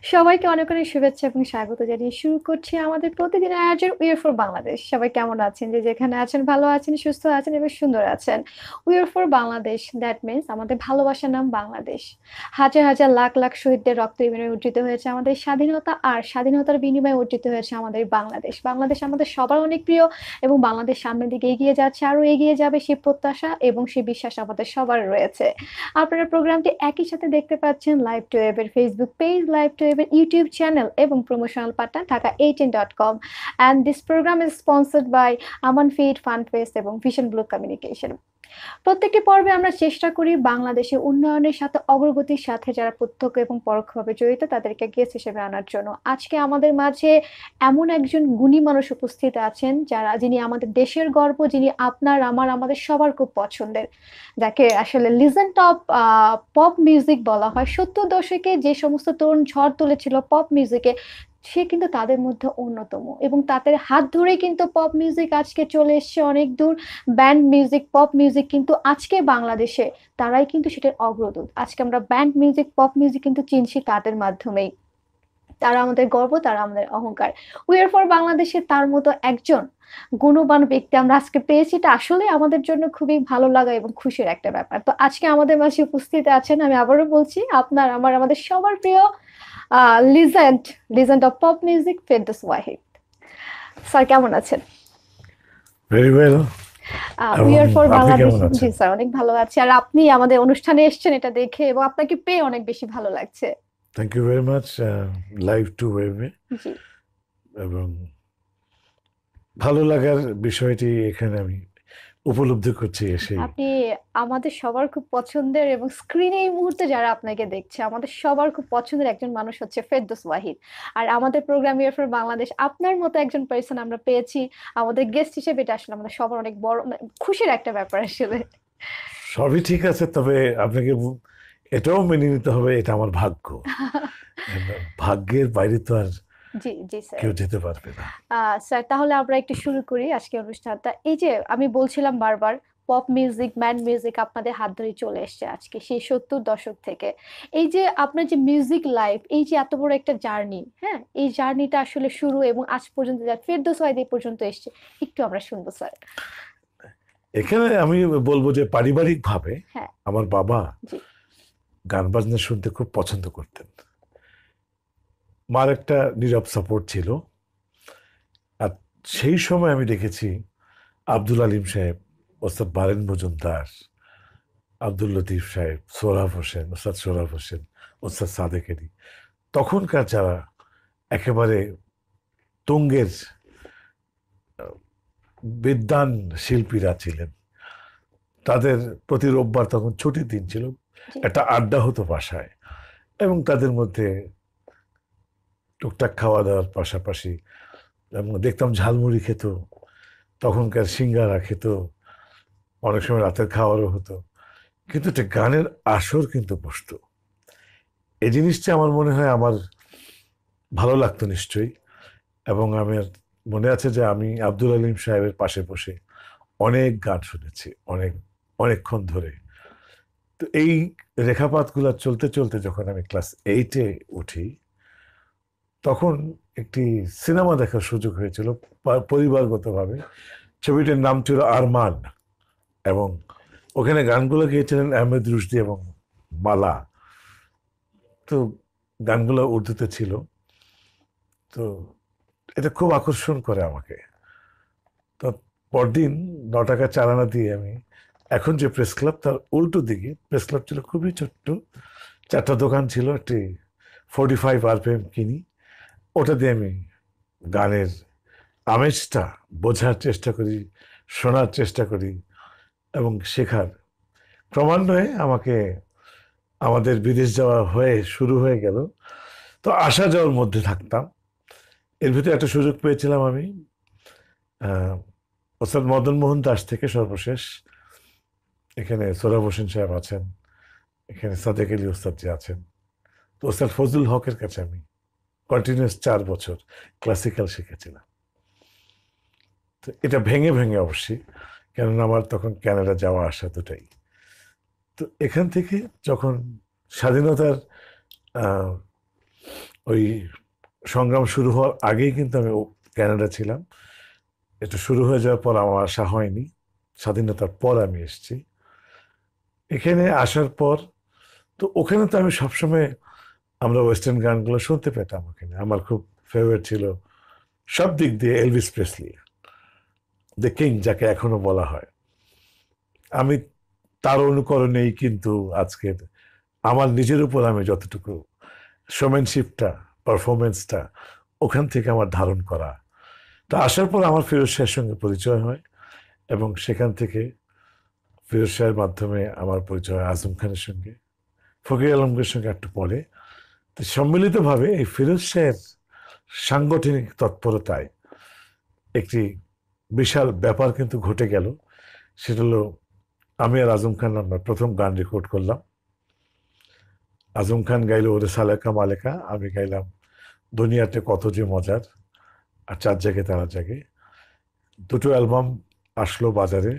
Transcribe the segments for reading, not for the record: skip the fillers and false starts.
সবাইকে অনেক অনেক শুভেচ্ছা এবং স্বাগত জানিয়ে শুরু করছি আমাদের প্রতিদিনের আয়োজন উইয়ার ফর বাংলাদেশ। সবাই কেমন আছেন? যে যেখানে আছেন ভালো আছেন, সুস্থ আছেন এবং সুন্দর আছেন। We're for Bangladesh, that means আমাদের ভালোবাসার নাম বাংলাদেশ। হাজার হাজার লাখ লাখ শহীদদের রক্ত বিনিময়ে অর্জিত হয়েছে আমাদের স্বাধীনতা, আর স্বাধীনতার বিনিময়ে অর্জিত হয়েছে আমাদের বাংলাদেশ। বাংলাদেশ আমাদের সবার অনেক প্রিয় এবং বাংলাদেশ সামনের দিকে এগিয়ে যাচ্ছে, আরো এগিয়ে যাবে সেই প্রত্যাশা এবং সেই বিশ্বাস আমাদের সবার রয়েছে। আপনারা প্রোগ্রামটি একই সাথে দেখতে পাচ্ছেন লাইভ টু ওয়েবের ফেসবুক পেজ, লাইভ টু ওয়েবের ইউটিউব চ্যানেল এবং প্রমোশনাল পার্টনার ঢাকা18.com। And this program is sponsored by Aman feed, fundfest এবং ভিশন ব্লু কমিউনিকেশন। প্রত্যেকটি পর্বে আমরা চেষ্টা করি বাংলাদেশের উন্নয়নের সাথে অগ্রগতির সাথে যারা প্রত্যক্ষ এবং পরোক্ষভাবে জড়িত তাদেরকে গেস্ট হিসেবে আনার জন্য। আজকে আমাদের মাঝে এমন একজন গুণী মানুষ উপস্থিত আছেন যিনি আমাদের দেশের গর্ব, যিনি আপনার আমার আমাদের সবার খুব পছন্দের, যাকে আসলে লিজেন্ড অফ পপ মিউজিক বলা হয়। 70 দশকে যে সমস্ত তরুণ ঝড় তুলেছিল পপ মিউজিকে, সে কিন্তু তাদের মধ্যে অন্যতম এবং তাদের হাত ধরেই কিন্তু পপ মিউজিক আজকে চলে এসছে অনেক দূর। ব্যান্ড মিউজিক, পপ মিউজিক কিন্তু আজকে বাংলাদেশে তারাই কিন্তু সেটার অগ্রদূত। আজকে আমরা ব্যান্ড মিউজিক, পপ মিউজিক কিন্তু চিনছি তাদের মাধ্যমেই। তারা আমাদের গর্ব, তারা আমাদের অহংকার। উই আর ফর বাংলাদেশে তার মতো একজন গুণবান ব্যক্তি আমরা আজকে পেয়েছি, এটা আসলে আমাদের জন্য খুবই ভালো লাগা এবং খুশির একটা ব্যাপার। তো আজকে আমাদের মাঝে উপস্থিত আছেন, আমি আবারও বলছি, আপনার আমার আমাদের সবার প্রিয় legend, legend of pop music, Ferdous Wahid. Sir কেমন আছেন? Very well. উই এবং আর ফর আপনি বাংলাদেশ, কেমন জি আছেন? স্যার অনেক ভালো আছি। আর আপনি আমাদের অনুষ্ঠানে এসেছেন এটা দেখে এবং আপনাকে পেয়ে অনেক বেশি ভালো লাগছে। Thank you very much. Live to ওয়েবে জি, এবং ভালো লাগার বিষয়টি এখানে আমি উপলব্ধি করছি এসেই। আপনি আমাদের সবার খুব পছন্দের এবং স্ক্রিনে এই মুহূর্তে যারা আপনাকে দেখছে আমাদের সবার খুব পছন্দের একজন মানুষ হচ্ছে ফেরদৌস ওয়াহিদ। আর আমাদের প্রোগ্রাম ইয়ার ফর বাংলাদেশ আপনার মতো একজন পার্সন আমরা পেয়েছি আমাদের গেস্ট হিসেবে, এটা আসলে আমাদের সবার অনেক বড় খুশির একটা ব্যাপার আসলে। সবই ঠিক আছে, তবে আপনাকে এটাও মেনে নিতে হবে এটা আমার ভাগ্য। ভাগ্যের বাইরে তো আর জি জি স্যার। কেউ যেতে পারবে না। স্যার তাহলে আমরা একটু শুরু করি আজকে অনুষ্ঠানটা। এই যে আমি বলছিলাম বারবার, পপ মিউজিক, ব্যান্ড মিউজিক আপনাদের হাত ধরে চলে এসেছে আজকে সেই 70 দশক থেকে। এই যে আপনার যে মিউজিক লাইফ, এই যে এত বড় একটা জার্নি, হ্যাঁ, এই জার্নিটা আসলে শুরু এবং আজ পর্যন্ত যা ফেরদৌস ওয়াহিদ এই পর্যন্ত এসেছে, একটু আমরা শুনবো স্যার। এখানে আমি বলবো যে পারিবারিকভাবে হ্যাঁ। আমার বাবা জি। গান বাজনা শুনতে খুব পছন্দ করতেন। মার একটা নীরব সাপোর্ট ছিল। আর সেই সময় আমি দেখেছি আব্দুল আলিম সাহেব, ওস্তাদ বারেন মজুমদার, আব্দুল লতিফ সাহেব, সোহরাব হোসেন, ওস্তাদ সোহরাব হোসেন, ওস্তাদ সাদেক আলী, তখনকার যারা একেবারে তুঙ্গের বিদ্বান শিল্পীরা ছিলেন, তাদের প্রতি রোববার তখন ছুটির দিন ছিল, জি। একটা আড্ডা হতো বাসায়, এবং তাদের মধ্যে টুকটাক খাওয়া দাওয়ার পাশাপাশি এবং দেখতাম ঝালমুড়ি খেত, তখনকার সিঙ্গারা খেত, অনেক সময় রাতের খাওয়ারও হতো, কিন্তু একটা গানের আসর কিন্তু বসতো। এই জিনিসটা আমার মনে হয় আমার ভালো লাগতো নিশ্চয়ই। এবং আমার মনে আছে যে আমি আব্দুল আলিম সাহেবের পাশে বসে অনেক গান শুনেছি, অনেকক্ষণ ধরে। তো এই রেখাপাতগুলো চলতে চলতে যখন আমি ক্লাস 8-এ উঠি, তখন একটি সিনেমা দেখার সুযোগ হয়েছিল পরিবারগতভাবে। ছবিটির নাম ছিল আরমান, এবং ওখানে গানগুলো গেয়েছিলেন আহমেদ রুশদি এবং মালা। তো গানগুলো উর্দুতে ছিল। তো এটা খুব আকর্ষণ করে আমাকে। তো পরদিন 9 টাকা চালানা দিয়ে আমি, এখন যে প্রেস ক্লাব তার উল্টো দিকে প্রেস ক্লাব ছিল, খুবই ছোট্ট, 4টা দোকান ছিল, একটি 45 RPM কিনি, ওটা দিয়ে আমি গানের আমেজটা বোঝার চেষ্টা করি, শোনার চেষ্টা করি এবং শেখার। ক্রমান্বয়ে আমাকে আমাদের বিদেশ যাওয়া শুরু হয়ে গেল। তো আসা যাওয়ার মধ্যে থাকতাম। এর ভিতরে একটা সুযোগ পেয়েছিলাম আমি আহ, ওস্তাদ মদন মোহন দাস থেকে সর্বশেষ, এখানে সোহরাব হোসেন সাহেব আছেন, এখানে সাদেক আলী ওস্তাদ যে আছেন, তো ওস্তাদ ফজলুল হকের কাছে আমি কন্টিনিউয়াস 4 বছর ক্লাসিক্যাল শিখেছিলাম। তো এটা ভেঙে ভেঙে অবশ্যই, কেননা আমার তখন ক্যানাডা যাওয়া আসা দুটাই। তো এখান থেকে যখন স্বাধীনতার আহ, ওই সংগ্রাম শুরু হওয়ার আগেই কিন্তু আমি কানাডা ছিলাম। এটা শুরু হয়ে যাওয়ার পর আমার আসা হয়নি, স্বাধীনতার পর আমি এসেছি। এখানে আসার পর তো ওখানে তো আমি সবসময় আমরা ওয়েস্টার্ন গানগুলো শুনতে পেতাম। ওখানে আমার খুব ফেভারিট ছিল সব দিক দিয়ে এলভিস প্রেসলি, দ্য কিং যাকে এখনো বলা হয়। আমি তার অনুকরণেই কিন্তু আজকের আমার নিজের উপর আমি যতটুকু শোম্যানশিপটা, পারফরমেন্সটা ওখান থেকে আমার ধারণ করা। তা আসার পর আমার ফিরোজ শাহের সঙ্গে পরিচয় হয়, এবং সেখান থেকে ফিরোজ শাহের মাধ্যমে আমার পরিচয় হয় আজম খানের সঙ্গে, ফকির আলমগীর সঙ্গে একটু পরে। তো সম্মিলিতভাবে এই ফিরোজ শাহের সাংগঠনিক তৎপরতায় একটি বিশাল ব্যাপার কিন্তু ঘটে গেল। সেটা হলো আমি আর আজম খান আমরা প্রথম গান রেকর্ড করলাম। আজম খান গাইল ওরে সালেকা মালেকা, আমি গাইলাম দুনিয়াতে কত যে মজার, আর চার জায়গায় তারা জাগে। দুটো অ্যালবাম আসলো বাজারে।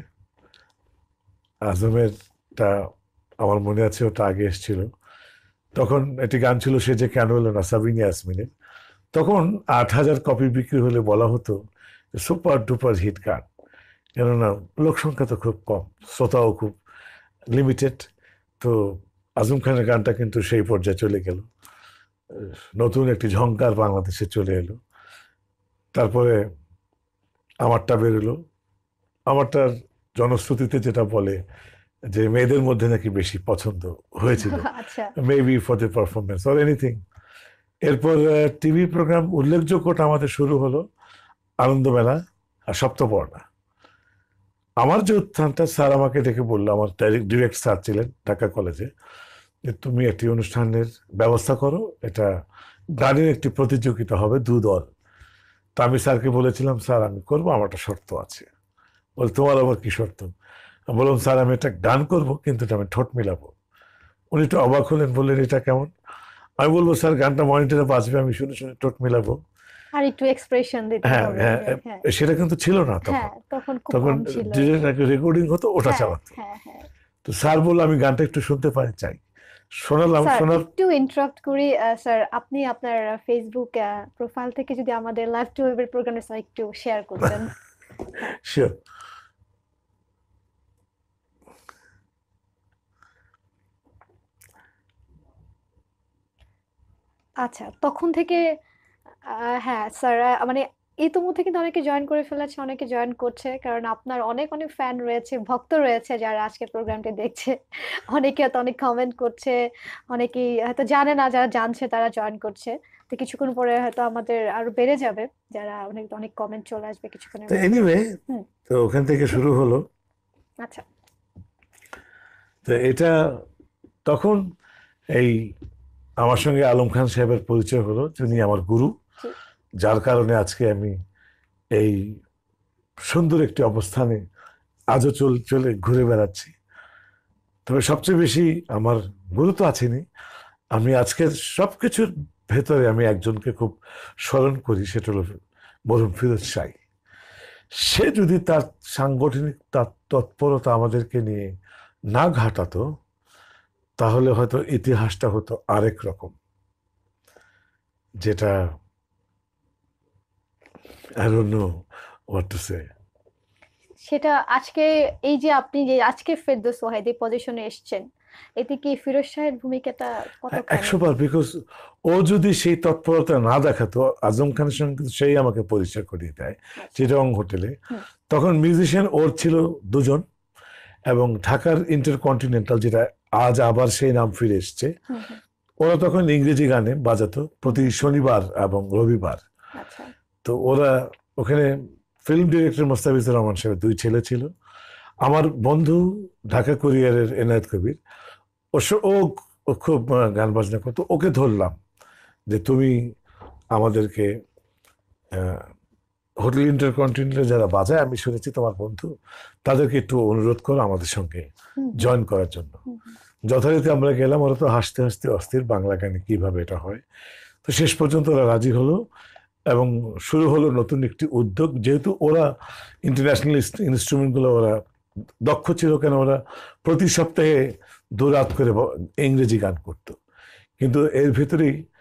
আজমেরটা আমার মনে আছে, ওটা আগে এসেছিল। তখন একটি গান ছিল সে যে কেন এলো না, সাবিনা ইয়াসমিনের। তখন 8,000 কপি বিক্রি হলে বলা হতো সুপার ডুপার হিট গান, কেননা লোক সংখ্যা তো খুব কম, শ্রোতাও খুব লিমিটেড। তো আজম খানের গানটা কিন্তু সেই পর্যায়ে চলে গেল, নতুন একটি ঝংকার বাংলাদেশে চলে এলো। তারপরে আমারটা বেরোলো। আমারটার জনশ্রুতিতে যেটা বলে যে মেয়েদের মধ্যে নাকি বেশি পছন্দ হয়েছিল, আচ্ছা। Maybe for the performance or anything. এরপর টিভি প্রোগ্রাম উল্লেখযোগ্যটা আমাদের শুরু হলো আনন্দমেলা আর সপ্তপর্ণা। আমার যে উত্থানটা, স্যার আমাকে ডেকে বললো, আমার ডিরেক্ট স্যার ছিলেন ঢাকা কলেজে, যে তুমি একটি অনুষ্ঠানের ব্যবস্থা করো, এটা গানের একটি প্রতিযোগিতা হবে, দল। তা আমি স্যারকে বলেছিলাম, স্যার আমি করবো, আমার একটা শর্ত আছে। বল তোমার আবার কি শর্ত? আমি বললাম, স্যার আমি একটা গান করবো, কিন্তু এটা আমি ঠোঁট মিলাবো। উনি একটু অবাক হলেন, বললেন এটা কেমন? আমি বলবো, স্যার গানটা মনিটরে বাজবে, আমি শুনে শুনে ঠোঁট মিলাবো। আর একটু এক্সপ্রেশন দিতে হ্যাঁ হবে হ্যাঁ, যে হ্যাঁ। সেটা কিন্তু ছিল না তখন। হ্যাঁ, তখন খুব তখন কম ছিল। যে রেকর্ডিং হতো ওটা হ্যাঁ, চালাতো। হ্যাঁ, হ্যাঁ। তো স্যার বললো আমি গানটা একটু শুনতে পাই, চাই। শোনালাম, স্যার শোনার একটু ইন্টারাপ্ট করি। স্যার আপনি আপনার ফেসবুক প্রোফাইল থেকে যদি আমাদের লাইভ টু ওয়েবের প্রোগ্রামে স্যার একটু শেয়ার করতেন। হ্যাঁ। শিওর। আচ্ছা, তখন থেকে হ্যাঁ স্যার, মানে ইতিমধ্যে কিন্তু অনেকে জয়েন করে ফেলেছে, অনেকে জয়েন করছে, কারণ আপনার অনেক অনেক ফ্যান রয়েছে, ভক্ত রয়েছে যারা আজকে প্রোগ্রামটি দেখছে। অনেকে হয়তো অনেক কমেন্ট করছে, অনেকেই হয়তো জানে না, যারা জানছে তারা জয়েন করছে। তো কিছুক্ষণ পরে হয়তো আমাদের আরো বেড়ে যাবে, যারা অনেক অনেক কমেন্ট চলে আসবে কিছুক্ষণের তো মধ্যে। Anyway, hmm. তো ওখান থেকে শুরু হলো। আচ্ছা। তো এটা তখন এই আমার সঙ্গে আলম খান সাহেবের পরিচয় হলো, যিনি আমার গুরু, জি। যার কারণে আজকে আমি এই সুন্দর একটি অবস্থানে আজও চলে ঘুরে বেড়াচ্ছি। তবে সবচেয়ে বেশি আমার গুরুত্ব আছেনি, আমি আজকের সবকিছুর ভেতরে আমি একজনকে খুব স্মরণ করি, সেটা হলো মরহুম ফিরোজ শাহ। সে যদি তার সাংগঠনিক তার তৎপরতা আমাদেরকে নিয়ে না ঘাটাতো, তাহলে হয়তো ইতিহাসটা হতো আরেক রকম, যেটা I don't know what to say. সেটা আজকে, এই যে আপনি যে আজকে ফেরদৌস ওয়াহিদ এই পজিশনে এসেছেন, এতে কি ফিরোজ শাহের ভূমিকাটা কতখানি? 100 বার, বিকজ ও যদি সেই তৎপরতা না দেখাতো, আজম খানের সঙ্গে কিন্তু সেই আমাকে পরিচয় করিয়ে দেয় আচ্ছা। চিটাগং হোটেলে। হুম। তখন মিউজিশিয়ান ওর ছিল দুজন, এবং ঢাকার ইন্টারকন্টিনেন্টাল, যেটা আজ আবার সেই নাম ফিরে এসছে, হুম। হুম। ওরা তখন ইংরেজি গানে বাজাতো প্রতি শনিবার এবং রবিবার। আচ্ছা। তো ওরা ওখানে ফিল্ম ডিরেক্টর মোস্তাফিজুর রহমান সাহেবের দুই ছেলে ছিল। আমার বন্ধু ঢাকা কুরিয়ারের এনায়েত কবির, ও ও খুব গান বাজনা করতো। ওকে ধরলাম যে তুমি আমাদেরকে হোটেল ইন্টারকন্টিনেন্টাল যারা বাজায়, আমি শুনেছি তোমার বন্ধু, তাদেরকে একটু অনুরোধ করো আমাদের সঙ্গে হুম। হুম। জয়েন করার জন্য। হুম। হুম। যথারীতি আমরা গেলাম, ওরা তো হাসতে হাসতে অস্থির, বাংলা গানে কিভাবে এটা হয়। তো শেষ পর্যন্ত ওরা রাজি হলো, এবং শুরু হলো নতুন একটি উদ্যোগ। যেহেতু ওরা ইন্টারন্যাশনাল ইনস্ট্রুমেন্টগুলো ওরা দক্ষ ছিল, কেন ওরা প্রতি সপ্তাহে 2 রাত করে ইংরেজি গান করতো। কিন্তু এর ভিতরেই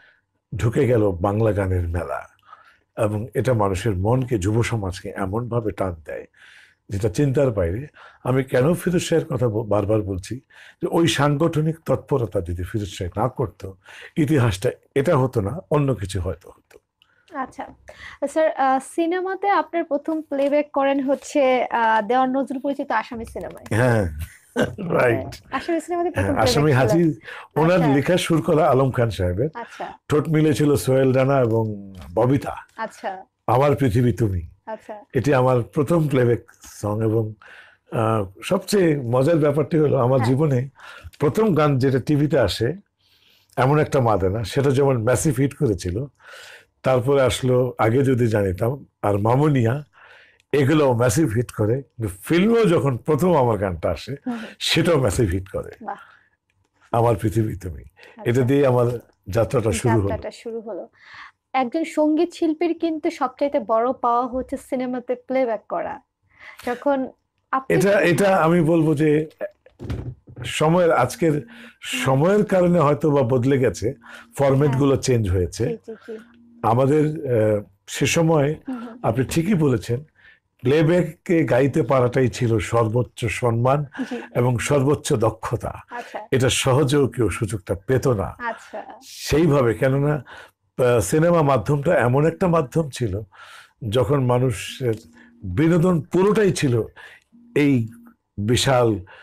ঢুকে গেল বাংলা গানের মেলা, এবং এটা মানুষের মনকে, যুব সমাজকে এমনভাবে টান দেয় যেটা চিন্তার বাইরে। আমি কেন ফিরোজ শাহের কথা বারবার বলছি, যে ওই সাংগঠনিক তৎপরতা যদি ফিরোজ শাহ না করতো, ইতিহাসটা এটা হতো না, অন্য কিছু হয়তো হতো। আচ্ছা স্যার, সিনেমাতে আপনার প্রথম প্লেব্যাক করেন হচ্ছে দেওয়ান নজরুল পরিচিত আসামি সিনেমায়। হ্যাঁ, হ্যাঁ, রাইট। আসামি সিনেমাতে হ্যাঁ, প্রথম প্লেব্যাক আসামি ছিলেন। হাজি, ওনার আচ্ছা লেখা সুর করা আলম খান সাহেবের, আচ্ছা ঠোঁট মিলেছিল সোহেল রানা এবং ববিতা, আচ্ছা আমার পৃথিবী তুমি। আচ্ছা এটি আমার প্রথম প্লেব্যাক সং, এবং সবচেয়ে মজার ব্যাপারটি হলো আমার হ্যাঁ জীবনে প্রথম গান যেটা টিভিতে আসে এমন একটা মা দেনা, সেটা যেমন ম্যাসিভ হিট করেছিল, তারপরে আসলো আগে যদি জানিতাম আর মামুনিয়া, এগুলো ম্যাসিভ হিট করে, কিন্তু ফিল্মেও যখন প্রথম আমার গানটা আসে হুম হুম, সেটাও ম্যাসিভ হিট করে, বাহ আমার পৃথিবী তুমি। এটা আচ্ছা, দিয়ে আমার যাত্রাটা শুরু হলো। যাত্রাটা শুরু হলো। একজন সঙ্গীত শিল্পীর কিন্তু সবচাইতে বড় পাওয়া হচ্ছে সিনেমাতে প্লেব্যাক করা। যখন আপনি এটা এটা হ্যাঁ আমি বলবো যে সময়ের, আজকের হ্যাঁ সময়ের কারণে হয়তো বা বদলে গেছে, ফরম্যাট হ্যাঁ গুলো চেঞ্জ হয়েছে। জি জি জি আমাদের সে সময় হুম হুম আপনি ঠিকই বলেছেন, প্লেব্যাককে গাইতে পারাটাই ছিল সর্বোচ্চ সম্মান জি এবং সর্বোচ্চ দক্ষতা। আচ্ছা এটা সহজেও কেউ সুযোগটা পেত না আচ্ছা সেইভাবে, কেননা সিনেমা মাধ্যমটা এমন একটা মাধ্যম ছিল যখন মানুষের বিনোদন পুরোটাই ছিল এই বিশাল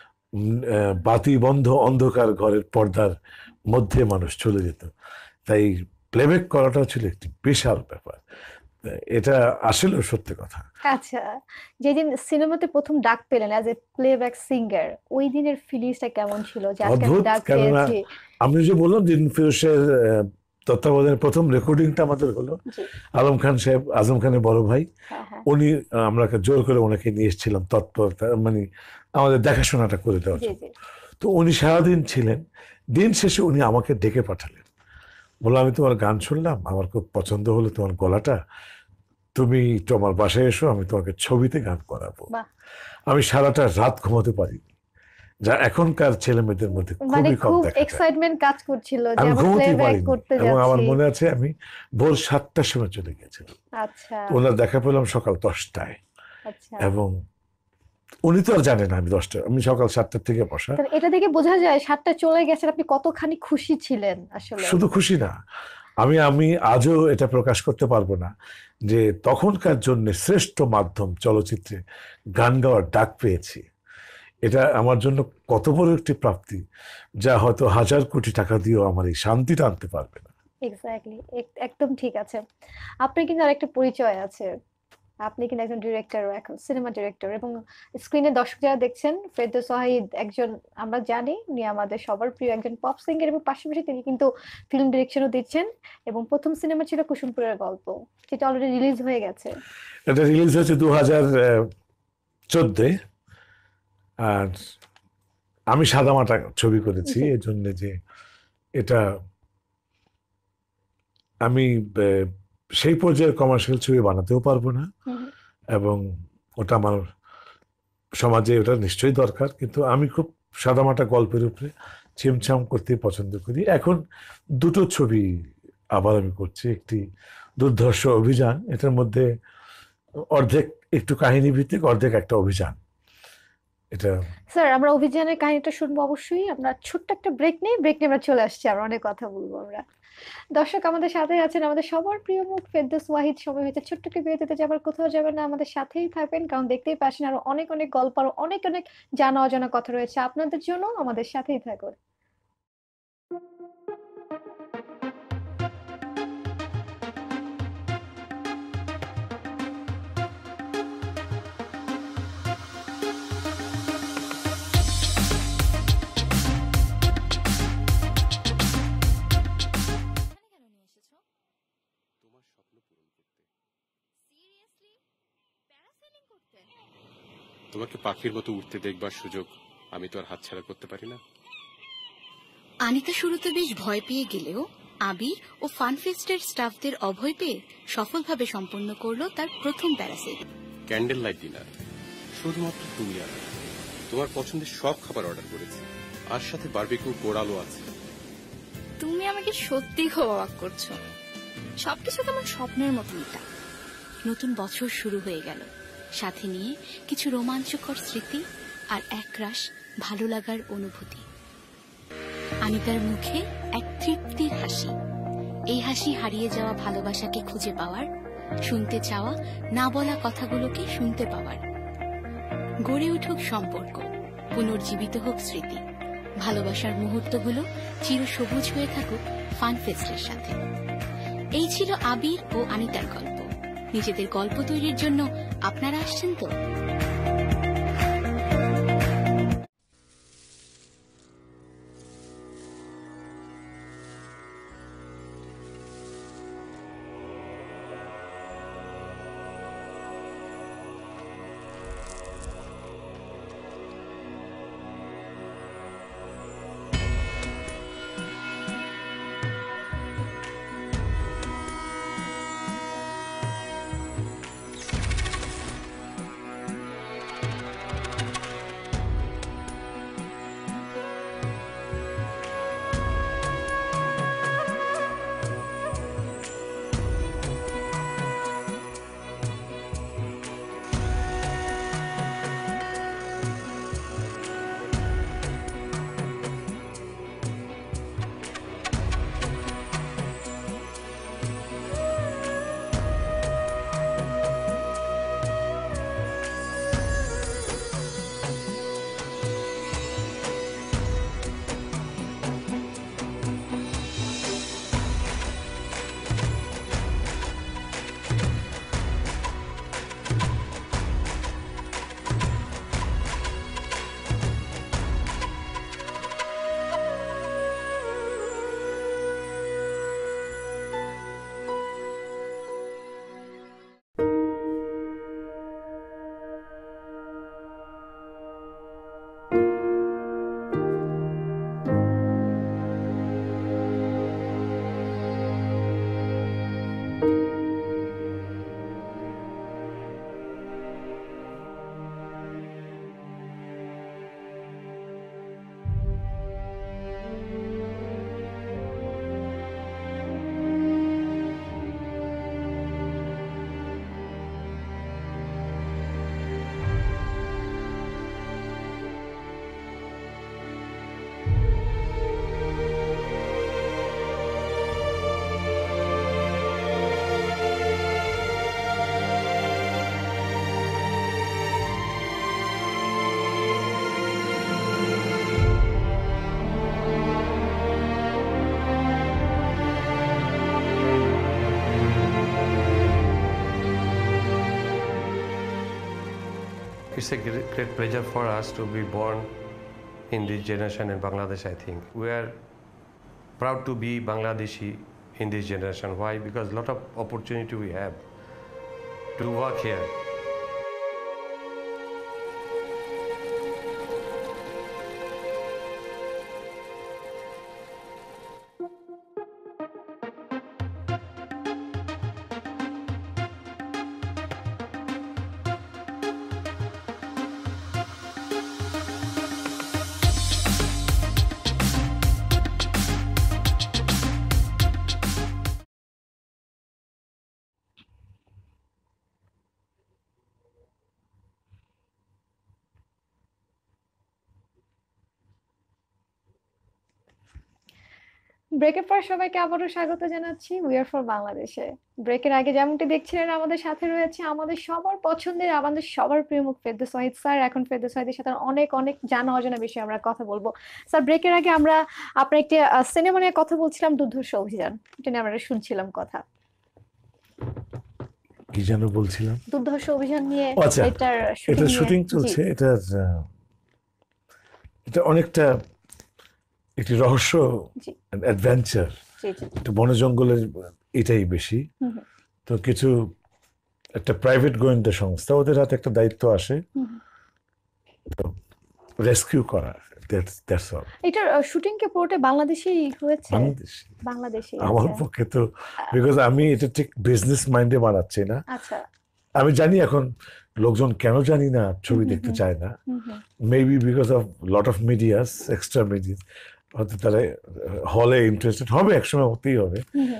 বাতি বন্ধ অন্ধকার ঘরের পর্দার মধ্যে মানুষ চলে যেত। তাই প্লেব্যাক করাটাও ছিল একটি বিশাল ব্যাপার। এটা আসলে সত্যি কথা। আচ্ছা, যেদিন সিনেমাতে প্রথম ডাক পেলেন অ্যাজ এ প্লেব্যাক সিঙ্গার, ওই দিনের ফিলিংসটা কেমন ছিল যে আজকে আমি অদ্ভুত, ডাক কেননা পেয়েছি? আমি যে বললাম যে ফিরোজের তত্ত্বাবধানে প্রথম রেকর্ডিংটা আমাদের হলো, জি আলম খান সাহেব, আজম খানের বড় ভাই, হ্যাঁ হ্যাঁ উনি আমরা জোর করে ওনাকে নিয়ে এসেছিলাম তৎপরতা, মানে আমাদের দেখাশোনাটা করে দেওয়ার জি জন্য। জি তো উনি সারাদিন ছিলেন, দিন শেষে উনি আমাকে ডেকে পাঠালেন, বললো আমি তোমার গান শুনলাম, আমার খুব পছন্দ হলো তোমার গলাটা, তুমি একটু আমার বাসায় এসো, আমি তোমাকে ছবিতে গান করাবো। বাহ, আমি সারাটা রাত ঘুমাতে পারিনি, যা এখনকার ছেলে মেয়েদের মধ্যে মানে খুবই কম খুব দেখা যায়। এক্সাইটমেন্ট কাজ করছিল যে আমি আমরা ঘুমোতেই প্লেব্যাক পারিনি, করতে এবং আমার যাচ্ছি। মনে আছে আমি ভোর 7টার সময় চলে গেছিলাম, আচ্ছা তো ওনার দেখা পেলাম সকাল 10টায়। আচ্ছা, এবং উনি তো আর জানেন না আমি 10টা, আমি সকাল 7টার থেকে বসা। তাহলে এটা দেখে বোঝা যায় 7টায় চলে গেছেন, আপনি কতখানি খুশি ছিলেন আসলে। শুধু খুশি না, আমি আমি আজও এটা প্রকাশ করতে পারবো না যে তখনকার জন্য শ্রেষ্ঠ মাধ্যম চলচ্চিত্রে গান গাওয়ার ডাক পেয়েছি। এটা আমার জন্য কত বড় একটি প্রাপ্তি, যা হয়তো 1000 কোটি টাকা দিয়েও আমার এই শান্তিটা আনতে পারবে না। এক্স্যাক্টলি, একদম ঠিক আছে। আপনার কিন্তু আরেকটা পরিচয় আছে, আপনি কিন্তু একজন ডিরেক্টর, এখন সিনেমা ডিরেক্টর, এবং স্ক্রিনে দর্শক যারা দেখছেন, ফেরদৌস ওয়াহিদ একজন, আমরা জানি উনি আমাদের সবার প্রিয় একজন পপ সিঙ্গার, এবং পাশাপাশি তিনি কিন্তু ফিল্ম ডিরেকশনও দিচ্ছেন। এবং প্রথম সিনেমা ছিল কুসুমপুরের গল্প, যেটা অলরেডি রিলিজ হয়ে গেছে। এটা রিলিজ হয়েছে 2014, আর আমি সাদামাটা ছবি করেছি, জি এই জন্য যে এটা আমি আহ, সেই পর্যায়ের কমার্শিয়াল ছবি বানাতেও পারবো না, হুম হুম। এবং ওটা আমার সমাজে ওটা নিশ্চয়ই দরকার, কিন্তু আমি খুব সাদামাটা গল্পের উপরে ছিমছাম করতে পছন্দ করি। এখন দুটো ছবি আবার আমি করছি, একটি দুর্ধর্ষ অভিযান, এটার মধ্যে অর্ধেক একটু কাহিনী ভিত্তিক, অর্ধেক একটা অভিযান। এটা স্যার, আমরা অভিযানের কাহিনীটা শুনবো অবশ্যই। আমরা ছোট্ট একটা ব্রেক নেই, ব্রেক নিয়ে আমরা চলে আসছি, আর অনেক কথা বলবো আমরা। দর্শক আমাদের সাথে আছেন আমাদের সবার প্রিয় মুখ ফেরদৌস ওয়াহিদ। সময় হয়েছে ছোট্ট একটা বিরতিতে যাবার, কোথাও যাবেন না, আমাদের সাথেই থাকবেন, কারণ দেখতেই পাচ্ছেন আরো অনেক অনেক গল্প, আরো অনেক অনেক জানা অজানা কথা রয়েছে আপনাদের জন্য, আমাদের সাথেই থাকুন। এখানে কেন নিয়ে এসেছো? তোমার স্বপ্ন পূরণ করতে। সিরিয়াসলি? প্যারাসেলিং করতে? তোমাকে পাখির মতো উঠতে দেখবার সুযোগ আমি তো আর হাতছাড়া করতে পারি না। আনিতা শুরুতে বেশ ভয় পেয়ে গেলেও আবির ও ফানফেস্টের স্টাফদের অভয় পেয়ে সফলভাবে সম্পন্ন করলো তার প্রথম প্যারাসেলিং। ক্যান্ডেল লাইট ডিনার, শুধুমাত্র তুমি আর আমি। তোমার পছন্দের সব খাবার অর্ডার করেছি, আর সাথে বারবিকিউ পোড়ালো আছে। তুমি আমাকে সত্যি খুব অবাক করছো। সবকিছু কেমন স্বপ্নের মতো মিতা। নতুন বছর শুরু হয়ে গেল, সাথে নিয়ে কিছু রোমাঞ্চকর স্মৃতি আর একরাশ ভালো লাগার অনুভূতি। আনিতার মুখে এক তৃপ্তির হাসি, এই হাসি হারিয়ে যাওয়া ভালোবাসাকে খুঁজে পাওয়ার, শুনতে চাওয়া না বলা কথাগুলোকে শুনতে পাওয়ার। গড়ে উঠুক সম্পর্ক, পুনর্জীবিত হোক স্মৃতি, ভালোবাসার মুহূর্তগুলো চিরসবুজ হয়ে থাকুক ফানফেস্টের সাথে। এই ছিল আবির ও আনিতার গল্প। নিজেদের গল্প তৈরির জন্য আপনারা আসছেন তো? It's a great pleasure for us to be born in this generation in Bangladesh, I think. We are proud to be Bangladeshi in this generation. Why? Because a lot of opportunity we have to work here. ব্রেকের পর সবাইকে আবারও স্বাগত জানাচ্ছি we are for বাংলাদেশে। ব্রেকের আগে যেমনটি দেখছিলেন আমাদের সাথে রয়েছে আমাদের সবার পছন্দের, আমাদের সবার প্রিয় মুখ ফেরদৌস ওয়াহিদ স্যার। এখন ফেরদৌস ওয়াহিদের সাথে অনেক অনেক জানা অজানা বিষয়ে আমরা কথা বলবো। স্যার, ব্রেকের আগে আমরা আপনার একটি সিনেমা নিয়ে কথা বলছিলাম, দুর্ধর্ষ অভিযান, এটা নিয়ে আমরা শুনছিলাম কথা। কি যেন বলছিলাম? দুর্ধর্ষ অভিযান নিয়ে। আচ্ছা, এটা শুটিং চলছে। এটা অনেকটা একটি রহস্য, অ্যাডভেঞ্চার, একটা বন জঙ্গলের, এটাই বেশি। তো কিছু একটা প্রাইভেট গোয়েন্দা সংস্থা, ওদের হাতে একটা দায়িত্ব আসে রেস্কিউ করা। That's all. এটার শুটিং কি পুরোটা বাংলাদেশেই হয়েছে? বাংলাদেশে। আমার পক্ষে তো, বিকজ আমি এটা ঠিক বিজনেস মাইন্ডে বানাচ্ছি না। আচ্ছা, আমি জানি এখন লোকজন কেন জানি না ছবি দেখতে চায় না, maybe because of lot of medias, extra media. হয়তো তারা হলে ইন্টারেস্টেড হবে, একসময় হতেই হবে।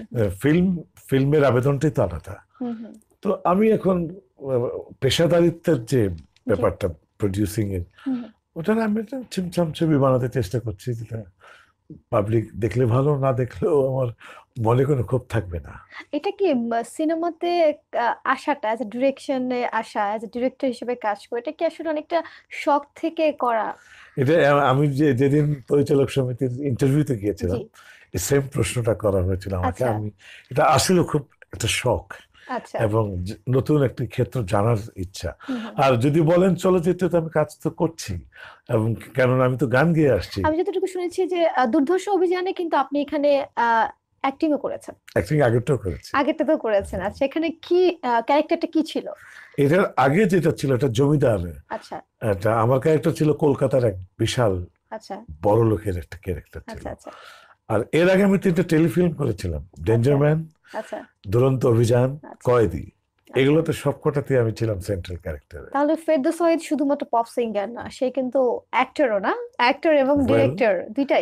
ফিল্মের আবেদনটাই তো আলাদা। তো আমি এখন পেশাদারিত্বের যে ব্যাপারটা প্রডিউসিং এর, ওটা আমি একটা ছিমছাম ছবি বানাতে চেষ্টা করছি, যেটা পাবলিক দেখলে ভালো, না দেখলেও আমার মনে কোনো ক্ষোভ থাকবে না। এটা কি সিনেমাতে আসাটা, অ্যাজ এ ডিরেকশনে আসা, অ্যাজ এ ডিরেক্টর হিসেবে কাজ করে, এটা কি আসলে অনেকটা শখ থেকে করা? এটা আমি যেদিন পরিচালক সমিতির ইন্টারভিউতে গিয়েছিলাম, জি। এই সেম প্রশ্নটা করা হয়েছিল আমাকে। আচ্ছা আমি এটা আসলে খুব একটা শখ আচ্ছা। এবং নতুন একটি ক্ষেত্র জানার ইচ্ছা। আর যদি বলেন চলচ্চিত্রে, আমি কাজ তো করছি, এবং কেননা আমি তো গান গেয়ে আসছি। আমি যতটুকু শুনেছি যে দুর্ধর্ষ অভিযানে কিন্তু আপনি এখানে অ্যাক্টিংও করেছেন, অ্যাক্টিং আগেরটাও করেছি। আগেরটা তো করেছেন। আচ্ছা, এখানে কি ক্যারেক্টারটা কি ছিল? এটার আগে যেটা ছিল, এটা জমিদার। আচ্ছা এটা আমার ক্যারেক্টার ছিল কলকাতার এক বিশাল আচ্ছা বড় লোকের একটা ক্যারেক্টার ছিল। আচ্ছা আচ্ছা আর এর আগে আমি 3টে টেলিফিল্ম করেছিলাম, ডেঞ্জার ম্যান, আচ্ছা। দুরন্ত অভিযান, আচ্ছা। কয়েদি। এগুলোতে সবকটাতে আমি ছিলাম সেন্ট্রাল ক্যারেক্টারে। তাহলে ফেরদৌস ওয়াহিদ শুধুমাত্র পপ সিঙ্গার না, সে কিন্তু অ্যাক্টরও না, অ্যাক্টর এবং ডিরেক্টর দুইটাই,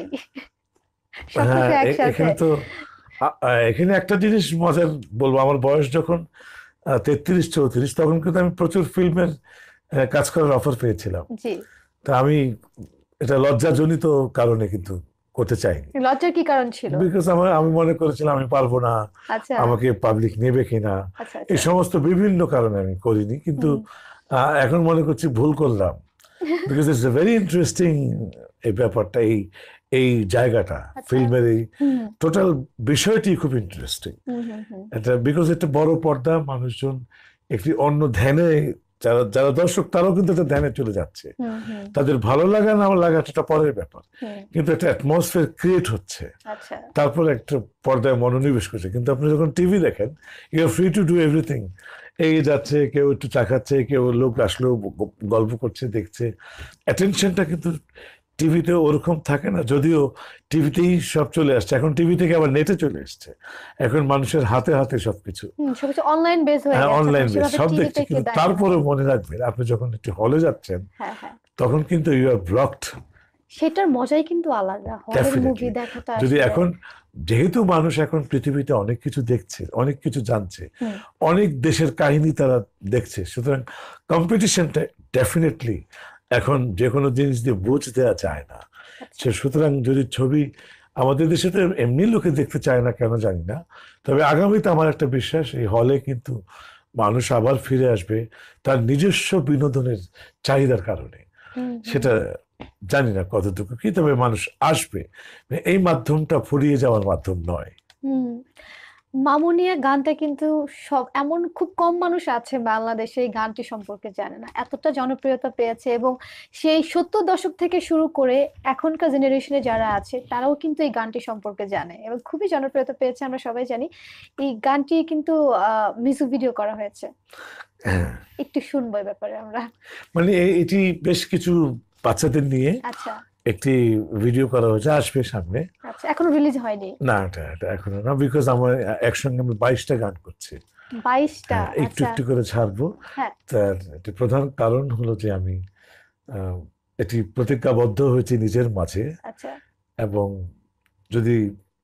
সবকিছু হ্যাঁ, একসাথে। এখানে তো এখানে একটা জিনিস মজার বলবো, আমার বয়স যখন 33-34, তখন কিন্তু আমি প্রচুর ফিল্মের কাজ করার অফার পেয়েছিলাম। জি। তা আমি এটা লজ্জাজনিত কারণে কিন্তু করতে চাইনি। লজ্জার কি কারণ ছিল? বিকজ আমি মনে করেছিলাম আমি পারবো না, আচ্ছা আমাকে পাবলিক নেবে কিনা, আচ্ছা এই আচ্ছা। সমস্ত বিভিন্ন কারণে আমি করিনি। কিন্তু এখন মনে করছি ভুল করলাম, বিকজ ইটস ভেরি ইন্টারেস্টিং এই ব্যাপারটা, এই জায়গাটা, ফিল্মের এই টোটাল বিষয়টি খুব ইন্টারেস্টিং। এটা বিকজ একটা বড় পর্দা, মানুষজন একটি অন্য ধ্যানে, যারা যারা দর্শক তারাও কিন্তু একটা ধ্যানে চলে যাচ্ছে। তাদের ভালো লাগা না লাগাটা একটা পরের ব্যাপার, কিন্তু একটা অ্যাটমসফিয়ার ক্রিয়েট হচ্ছে, আচ্ছা তারপর একটা পর্দায় মনোনিবেশ করছে। কিন্তু আপনি যখন টিভি দেখেন, you are free to do everything. এই যাচ্ছে, কেউ একটু চা খাচ্ছে, কেউ লোক আসলো গল্প করছে, দেখছে। অ্যাটেনশনটা কিন্তু টিভিতে ওরকম থাকে না, যদিও টিভিতেই সব চলে আসছে। এখন টিভি থেকে আবার নেটে চলে এসছে, এখন মানুষের হাতে হাতে সবকিছু, সবকিছু অনলাইন বেস হয়ে গেছে, অনলাইন সেভাবে সব টিভিতে দেখছে। কেউ কিন্তু দেখে না। তারপরে মনে রাখবেন, আপনি যখন একটু হলে যাচ্ছেন, হ্যাঁ হ্যাঁ, তখন কিন্তু ইউ আর ব্লকড। সেটার মজাই কিন্তু আলাদা, হলের মুভি Definitely. দেখাটা যদি আসলে। এখন, যেহেতু মানুষ এখন পৃথিবীতে অনেক কিছু দেখছে, অনেক কিছু জানছে, অনেক দেশের কাহিনী তারা দেখছে, সুতরাং কম্পিটিশনটা ডেফিনেটলি এখন যে কোনো জিনিস দিয়ে বুঝ দেওয়া যায় না। সুতরাং যদি ছবি, আমাদের দেশে তো এমনি লোকে দেখতে চায় না কেন জানি না, তবে আগামীতে আমার একটা বিশ্বাস, এই হলে কিন্তু মানুষ আবার ফিরে আসবে তার নিজস্ব বিনোদনের চাহিদার কারণে। সেটা জানি না কতটুকু কি, তবে মানুষ আসবে। এই মাধ্যমটা ফুরিয়ে যাওয়ার মাধ্যম নয়। মামুনিয়া গানটা কিন্তু সব, এমন খুব কম মানুষ আছে বাংলাদেশে এই গানটি সম্পর্কে জানে না, এতটা জনপ্রিয়তা পেয়েছে। এবং সেই 70 দশক থেকে শুরু করে এখনকার জেনারেশনে যারা আছে তারাও কিন্তু এই গানটি সম্পর্কে জানে এবং খুবই জনপ্রিয়তা পেয়েছে, আমরা সবাই জানি। এই গানটি কিন্তু মিউজিক ভিডিও করা হয়েছে, একটু শুনবো এই ব্যাপারে আমরা। মানে এটি বেশ কিছু বাচ্চাদের নিয়ে আচ্ছা একটি ভিডিও করা হয়েছে, আসবে সামনে। আচ্ছা, এখনো রিলিজ হয়নি? না, এটা এখনো না, বিকজ আমার একসঙ্গে আমি 22টা গান করছি। 22টা? একটু আচ্ছা একটু করে ছাড়বো। হ্যাঁ তার একটি প্রধান কারণ হলো যে আমি এটি প্রতিজ্ঞাবদ্ধ হয়েছি নিজের মাঝে, আচ্ছা এবং যদি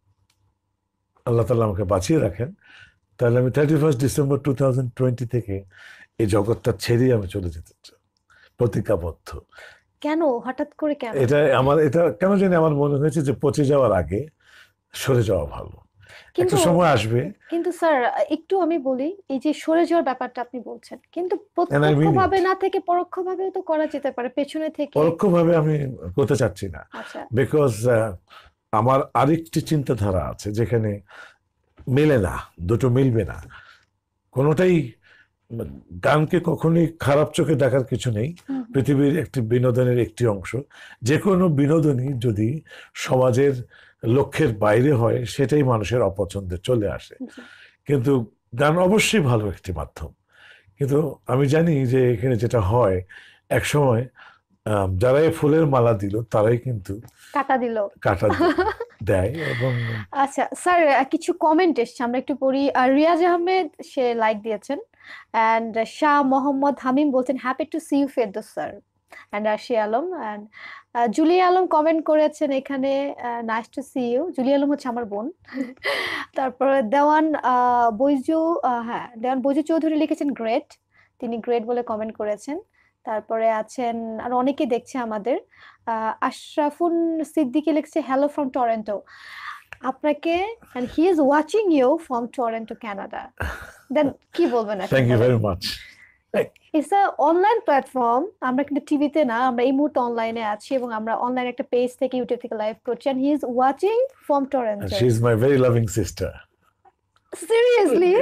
আল্লাহ তাআলা আমাকে বাঁচিয়ে রাখেন, তাহলে আমি 31 ডিসেম্বর 2020 থেকে এই জগৎটা ছেড়েই আমি চলে যেতে চাই, প্রতিজ্ঞাবদ্ধ। কেন হঠাৎ করে, কেন? এটা কেন জানি আমার মনে হয়েছে যে পচে যাওয়ার আগে সরে যাওয়া ভালো, একটা সময় আসবে। কিন্তু স্যার একটু আমি বলি, এই যে সরে যাওয়ার ব্যাপারটা আপনি বলছেন, কিন্তু And I mean প্রত্যক্ষভাবে it. না থেকে পরোক্ষভাবেও তো করা যেতে পারে, পেছনে থেকে। পরোক্ষভাবে আমি করতে চাচ্ছি না, আচ্ছা বিকজ আমার আরেকটি চিন্তাধারা আছে যেখানে মেলে না, দুটো মিলবে না কোনোটাই। গানকে কখনোই খারাপ চোখে দেখার কিছু নেই, পৃথিবীর একটি বিনোদনের একটি অংশ। যে কোনো বিনোদনই যদি সমাজের লক্ষ্যের বাইরে হয়, সেটাই মানুষের অপছন্দে চলে আসে। কিন্তু গান অবশ্যই ভালো একটি মাধ্যম, কিন্তু আমি জানি যে এখানে যেটা হয়, একসময় যারা এই ফুলের মালা দিল তারাই কিন্তু কাটা দেয়। এবং আচ্ছা স্যার, কিছু কমেন্ট এসছে, আমরা একটু পড়ি। রিয়াজ আহমেদ সে লাইক দিয়েছেন, এন্ড শাহ মোহাম্মদ হামিম বলছেন happy to see you Ferdous sir. And Arshi Alam and Julia Alam comment করেছেন এখানে, nice to see you. Julia Alam হচ্ছে আমার বোন। তারপরে দেওয়ান বৈজু, হ্যাঁ দেওয়ান বৈজু চৌধুরী লিখেছেন গ্রেট, তিনি গ্রেট বলে কমেন্ট করেছেন। তারপরে আছেন আর অনেকে দেখছে আমাদের, আশরাফুন সিদ্দিকী লিখছে হ্যালো ফ্রম টরন্টো আপনাকে, and he is watching you from Toronto, Canada. Then কি বলবেন এখন? Thank you very much. It's a online platform, আমরা কিন্তু টিভিতে না, আমরা এই মুহূর্তে অনলাইনে আছি এবং আমরা অনলাইন একটা পেজ থেকে ইউটিউব থেকে লাইভ করছি, and he is watching from Toronto. She is my very loving sister. Seriously?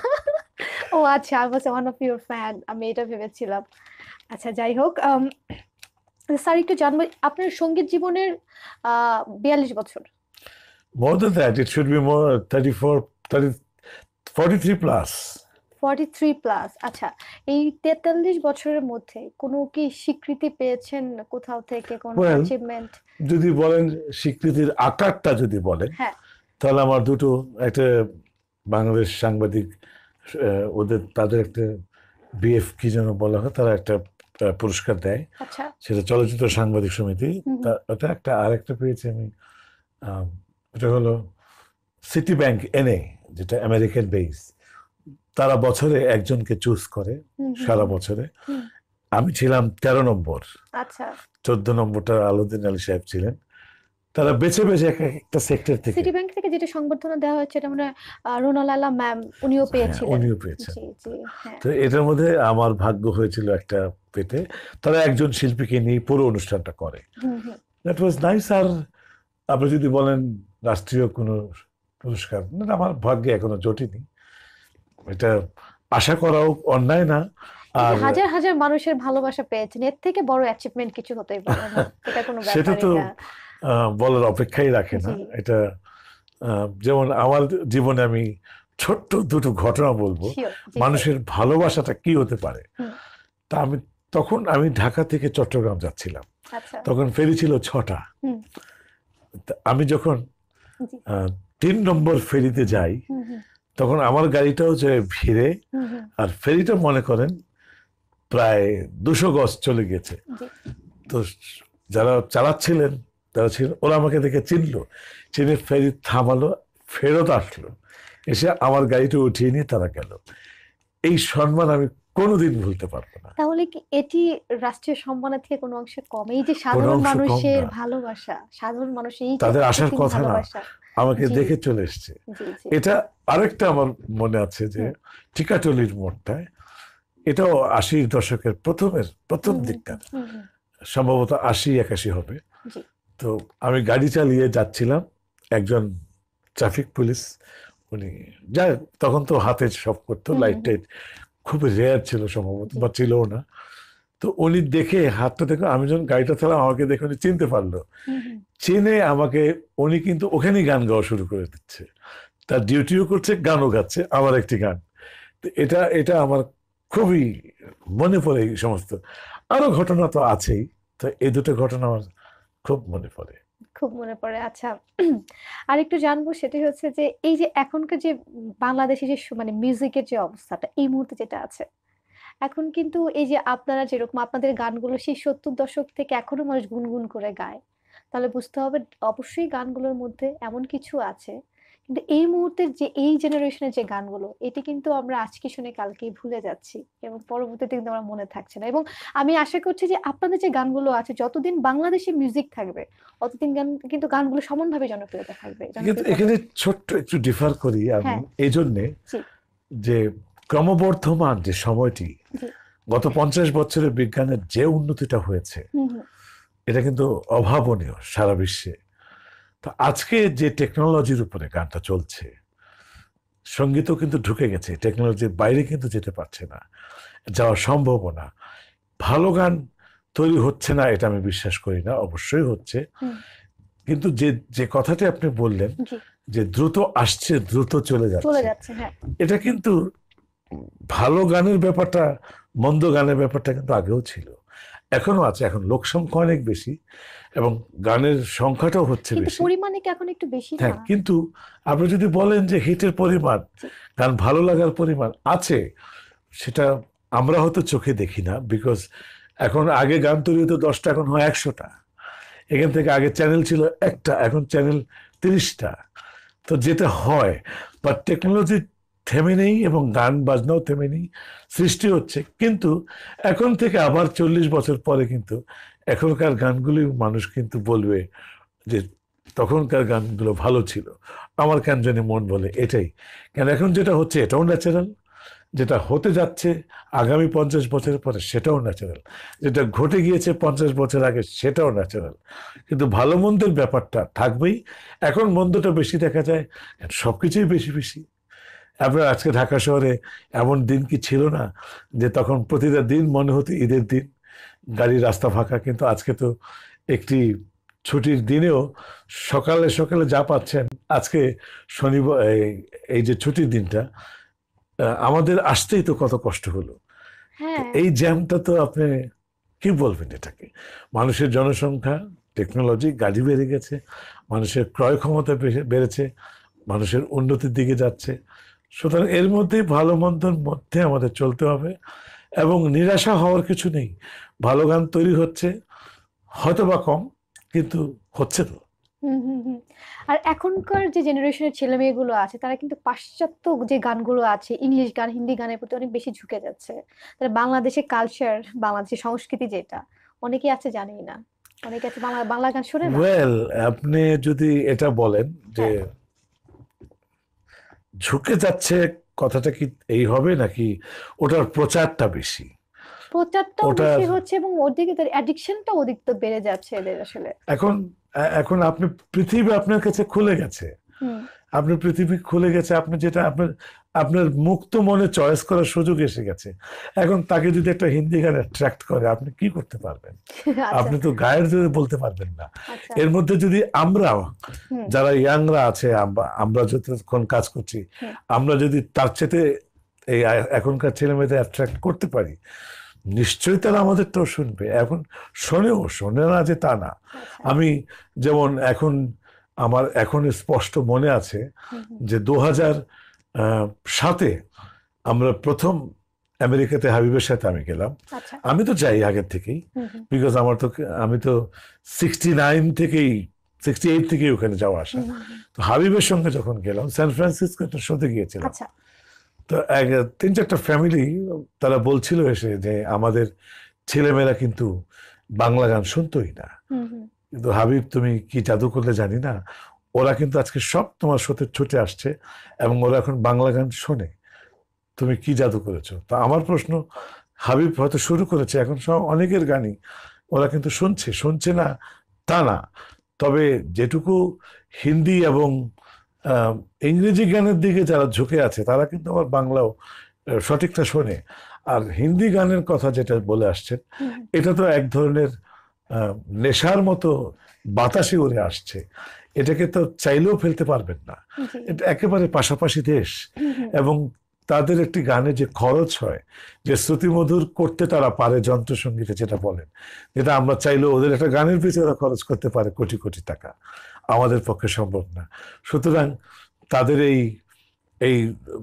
ও আচ্ছা, I was one of your fan, আমি এটা ভেবেছিলাম। আচ্ছা যাই হোক, স্যার একটু জানবো আপনার সঙ্গীত জীবনের 42 বছর। More than that, it should be more 34, 30, 43 plus. 43 plus. আচ্ছা, এই 43 বছরের মধ্যে কোনো কি স্বীকৃতি পেয়েছেন কোথাও থেকে, কোনো Well, অ্যাচিভমেন্ট? যদি বলেন স্বীকৃতির আকারটা যদি বলেন, হ্যাঁ তাহলে আমার দুটো, একটা বাংলাদেশ সাংবাদিক, তাদের একটা বিএফ কি যেন বলা হয়, তারা একটা পুরস্কার দেয়, আচ্ছা সেটা চলচ্চিত্র সাংবাদিক সমিতি, ওটা একটা। আরেকটা পেয়েছি আমি, এটা হলো সিটি ব্যাংক এনএ, যেটা আমেরিকান বেস, তারা বছরে একজনকে চুজ করে সারা বছরে। আমি ছিলাম 13 নম্বর, আচ্ছা 14 নম্বরটা আলাউদ্দিন আলী সাহেব ছিলেন। তারা বেছে বেছে একটা সেক্টর থেকে, সিটি ব্যাংক থেকে যেটা সংবর্ধনা দেওয়া হয়েছে এটা মানে রোনালালা ম্যাম উনিও পেয়েছিলেন। উনিও পেয়েছেন। জি জি হ্যাঁ। তো এটার মধ্যে আমার ভাগ্য হয়েছিল একটা পেতে। তারা একজন শিল্পীকে নিয়ে পুরো অনুষ্ঠানটা করে, দ্যাট ওয়াজ নাইস। আর আপনি যদি বলেন রাষ্ট্রীয় কোনো পুরস্কার, না, আমার ভাগ্যে এখনো জোটেনি, এটা আশা করাও অন্যায় না। আর হাজার হাজার মানুষের ভালোবাসা পেয়েছেন, এর থেকে বড় অ্যাচিভমেন্ট কিছু হতেই পারে না, এটা কোনো সেটা তো ব্যাপারই না। বলার অপেক্ষাই রাখে না। জি। এটা যেমন আমার জীবনে আমি ছোট্ট দুটো ঘটনা বলবো, Sure, জি, মানুষের ভালোবাসাটা কি হতে পারে। তা তখন আমি ঢাকা থেকে চট্টগ্রাম যাচ্ছিলাম, আচ্ছা তখন ফেরি ছিল 6টা। আমি যখন জি 3 নম্বর ফেরিতে যাই, তখন আমার গাড়িটাও যে ভিড়ে, আর ফেরিটা মনে করেন প্রায় 200 গজ চলে গেছে। জি তো যারা চালাচ্ছিলেন, তারা ছিলেন, ওরা আমাকে দেখে চিনে ফেরি থামালো, ফেরত আসলো, এসে আমার গাড়িটা উঠিয়ে নিয়ে তারা গেল। এই সম্মান আমি কোনোদিন ভুলতে পারবো না। তাহলে কি এটি রাষ্ট্রীয় সম্মানের থেকে কোনো অংশে কম? এই যে সাধারণ অংশে কম মানুষের না। ভালোবাসা, সাধারণ মানুষের এই যে তাদের আসার কৃত্রিম কথা না, ভালোবাসা। আমাকে জি। দেখে চলে এসছে। জি জি এটা আরেকটা আমার মনে আছে যে টিকাটলির মোড়টায়, এটাও 80 দশকের প্রথম দিককার, সম্ভবত 80-81 হবে। জি তো আমি গাড়ি চালিয়ে যাচ্ছিলাম, একজন ট্রাফিক পুলিশ, উনি যা তখন তো হাতে সব করতো, লাইট টাইট খুব রেয়ার ছিল সম্ভবত, বা ছিলও না। তো উনি দেখে, হাতটা দেখে, আমি যখন গাড়িটা চালাম, আমাকে দেখে উনি চিনতে পারলো। চিনে আমাকে, উনি কিন্তু ওখানেই গান গাওয়া শুরু করে দিচ্ছে, তার ডিউটিও করছে, গানও গাচ্ছে, আমার একটি গান। তো এটা আমার খুবই মনে পড়ে। এই সমস্ত আরো ঘটনা তো আছেই, তো এই দুটো ঘটনা আমার খুব মনে পড়ে। খুব মনে পড়ে। আচ্ছা আর একটু জানবো, সেটা হচ্ছে যে এই যে এখনকার যে বাংলাদেশে যে মানে মিউজিকের যে অবস্থাটা এই মুহূর্তে যেটা আছে, এখন কিন্তু এই যে আপনারা যেরকম আপনাদের গানগুলো সেই 70 দশক থেকে এখনো মানুষ গুনগুন করে গায়, তাহলে বুঝতে হবে অবশ্যই গানগুলোর মধ্যে এমন কিছু আছে, কিন্তু এই মুহূর্তের যে এই জেনারেশনের যে গানগুলো, এটি কিন্তু আমরা আজকে শুনে কালকেই ভুলে যাচ্ছি এবং পরবর্তীতে কিন্তু আমার মনে থাকছে না। এবং আমি আশা করছি যে আপনাদের যে গানগুলো আছে, যতদিন বাংলাদেশে মিউজিক থাকবে ততদিন কিন্তু গানগুলো সমানভাবে জনপ্রিয়তা থাকবে। কিন্তু এখানে ছোট্ট একটু ডিফার করি আমি হ্যাঁ। এই জন্যে জি যে ক্রমবর্ধমান যে সময়টি, জি গত 50 বছরের বিজ্ঞানের যে উন্নতিটা হয়েছে, এটা কিন্তু অভাবনীয় সারা বিশ্বে। তো আজকে যে টেকনোলজির উপরে গানটা চলছে, সঙ্গীতও কিন্তু ঢুকে গেছে, টেকনোলজির বাইরে কিন্তু যেতে পারছে না, যাওয়া সম্ভব না। ভালো গান তৈরি হচ্ছে না এটা আমি বিশ্বাস করি না, অবশ্যই হচ্ছে। কিন্তু যে কথাটি আপনি বললেন জি যে দ্রুত আসছে, দ্রুত চলে চলে যাচ্ছে, যাচ্ছে হ্যাঁ এটা কিন্তু ভালো গানের ব্যাপারটা, মন্দ গানের ব্যাপারটা কিন্তু আগেও ছিল, এখনো আছে। এখন লোক সংখ্যা অনেক বেশি এবং গানের সংখ্যাটাও হচ্ছে কিন্তু বেশি। পরিমাণে কি এখন একটু বেশি না? হ্যাঁ, কিন্তু আপনি যদি বলেন যে হিটের পরিমাণ, গান ভালো লাগার পরিমাণ আছে, সেটা আমরা হয়তো চোখে দেখি না, বিকজ এখন আগে গান তৈরি হতো 10টা, এখন হয় 100টা। এখান থেকে আগে চ্যানেল ছিল একটা, এখন চ্যানেল 30টা। তো যেটা হয়, বা টেকনোলজি থেমে নেই এবং গান বাজনাও থেমে নেই, সৃষ্টি হচ্ছে। কিন্তু এখন থেকে আবার 40 বছর পরে কিন্তু এখনকার গানগুলি মানুষ কিন্তু বলবে যে তখনকার গানগুলো ভালো ছিল। আমার কেন জানি মন বলে এটাই। কেন এখন যেটা হচ্ছে এটাও ন্যাচারাল, যেটা হতে যাচ্ছে আগামী 50 বছরের পরে সেটাও ন্যাচারাল, যেটা ঘটে গিয়েছে 50 বছর আগে সেটাও ন্যাচারাল। কিন্তু ভালো মন্দের ব্যাপারটা থাকবেই। এখন মন্দটা বেশি দেখা যায়, সবকিছুই বেশি বেশি। আপনার আজকে ঢাকা শহরে এমন দিন কি ছিল না যে তখন প্রতিটা দিন মনে হতো ঈদের দিন, গাড়ি রাস্তা ফাঁকা। কিন্তু আজকে তো একটি ছুটির দিনেও সকালে সকালে যা পাচ্ছেন, আজকে শনিবার এই যে ছুটির দিনটা আমাদের আসতেই তো কত কষ্ট হলো। হ্যাঁ এই জ্যামটা তো আপনি কি বলবেন এটাকে? মানুষের জনসংখ্যা, টেকনোলজি, গাড়ি বেড়ে গেছে, মানুষের ক্রয় ক্ষমতা বেড়েছে, মানুষের উন্নতির দিকে যাচ্ছে। সুতরাং এর মধ্যেই ভালো মন্দর মধ্যে আমাদের চলতে হবে, এবং নিরাশা হওয়ার কিছু নেই। ভালো গান তৈরি হচ্ছে, হয়তো বা কম, কিন্তু হচ্ছে তো। হুম হুম হুম। আর এখনকার যে জেনারেশনের ছেলে মেয়েগুলো আছে তারা কিন্তু পাশ্চাত্য যে গানগুলো আছে, ইংলিশ গান, হিন্দি গানের প্রতি অনেক বেশি ঝুঁকে যাচ্ছে। তারা বাংলাদেশের কালচার, বাংলাদেশের সংস্কৃতি যেটা, অনেকেই আছে জানেই না। অনেকে আছে বাংলা বাংলা গান শোনে না। ওয়েল, আপনি যদি এটা বলেন যে হ্যাঁ, ঝুঁকে যাচ্ছে, কথাটা কি এই হবে নাকি ওটার প্রচারটা বেশি? প্রচারটাও ওটার বেশি হচ্ছে এবং ওদিকে তার অ্যাডিকশনটাও ওদিক তো বেড়ে যাচ্ছে এদের আসলে। এখন এখন আপনি পৃথিবী আপনার কাছে খুলে গেছে, হুম। আপনার পৃথিবী খুলে গেছে, আপনি যেটা আপনার আপনার মুক্ত মনে চয়েস করার সুযোগ এসে গেছে। এখন তাকে যদি একটা হিন্দি গান অ্যাট্রাক্ট করে, আপনি কি করতে পারবেন? আচ্ছা আপনি তো গায়ের জোরে বলতে পারবেন না। আচ্ছা। এর মধ্যে যদি আমরা, হুম যারা ইয়াংরা আছে, আমরা যতক্ষণ কাজ করছি, হুম। আমরা যদি তার চেয়ে এই এখনকার ছেলে মেয়েদের অ্যাট্রাক্ট করতে পারি, নিশ্চয়ই তারা আমাদেরটাও শুনবে। এখন শোনে না যে তা না। আচ্ছা। আমি যেমন এখন আমার এখন স্পষ্ট মনে আছে হুম হুম। যে 2007-এ আমরা প্রথম আমেরিকাতে হাবিবের সাথে আমি গেলাম। আচ্ছা। আমি তো যাই আগের থেকেই, হুম হুম বিকজ আমি তো 68 থেকেই ওখানে যাওয়া আসা। হুম হুম হুম। তো হাবিবের সঙ্গে যখন গেলাম, সান ফ্রান্সিসকো একটা শোতে গিয়েছিলাম। আচ্ছা। তো 3-4টা ফ্যামিলি তারা বলছিল এসে যে আমাদের ছেলেমেয়েরা কিন্তু বাংলা গান শুনতোই না। হুম হুম। কিন্তু হাবিব, তুমি কি জাদু করলে জানি না, ওরা কিন্তু আজকে সব তোমার সাথে ছুটে আসছে এবং ওরা এখন বাংলা গান শোনে। তুমি কি জাদু করেছো? তা আমার প্রশ্ন, হাবিব হয়তো শুরু করেছে, এখন সব অনেকের গানই ওরা কিন্তু শুনছে না তা না। তবে যেটুকু হিন্দি এবং ইংরেজি গানের দিকে যারা ঝুঁকে আছে, তারা কিন্তু আবার বাংলাও সঠিকটা শোনে। আর হিন্দি গানের কথা যেটা বলে আসছেন, হুম হুম। এটা তো এক ধরনের আহ, নেশার মতো বাতাসে উড়ে আসছে। এটাকে তো চাইলেও ফেলতে পারবেন না। জি। এটা একেবারে পাশাপাশি দেশ। হুম হুম। এবং তাদের একটি গানে যে খরচ হয়, যে শ্রুতিমধুর করতে তারা পারে, যন্ত্রসঙ্গীতে যেটা বলেন, যেটা আমরা চাইলেও ওদের একটা গানের পিছনে ওরা খরচ করতে পারে কোটি কোটি টাকা, আমাদের পক্ষে সম্ভব না। সুতরাং তাদের এই এই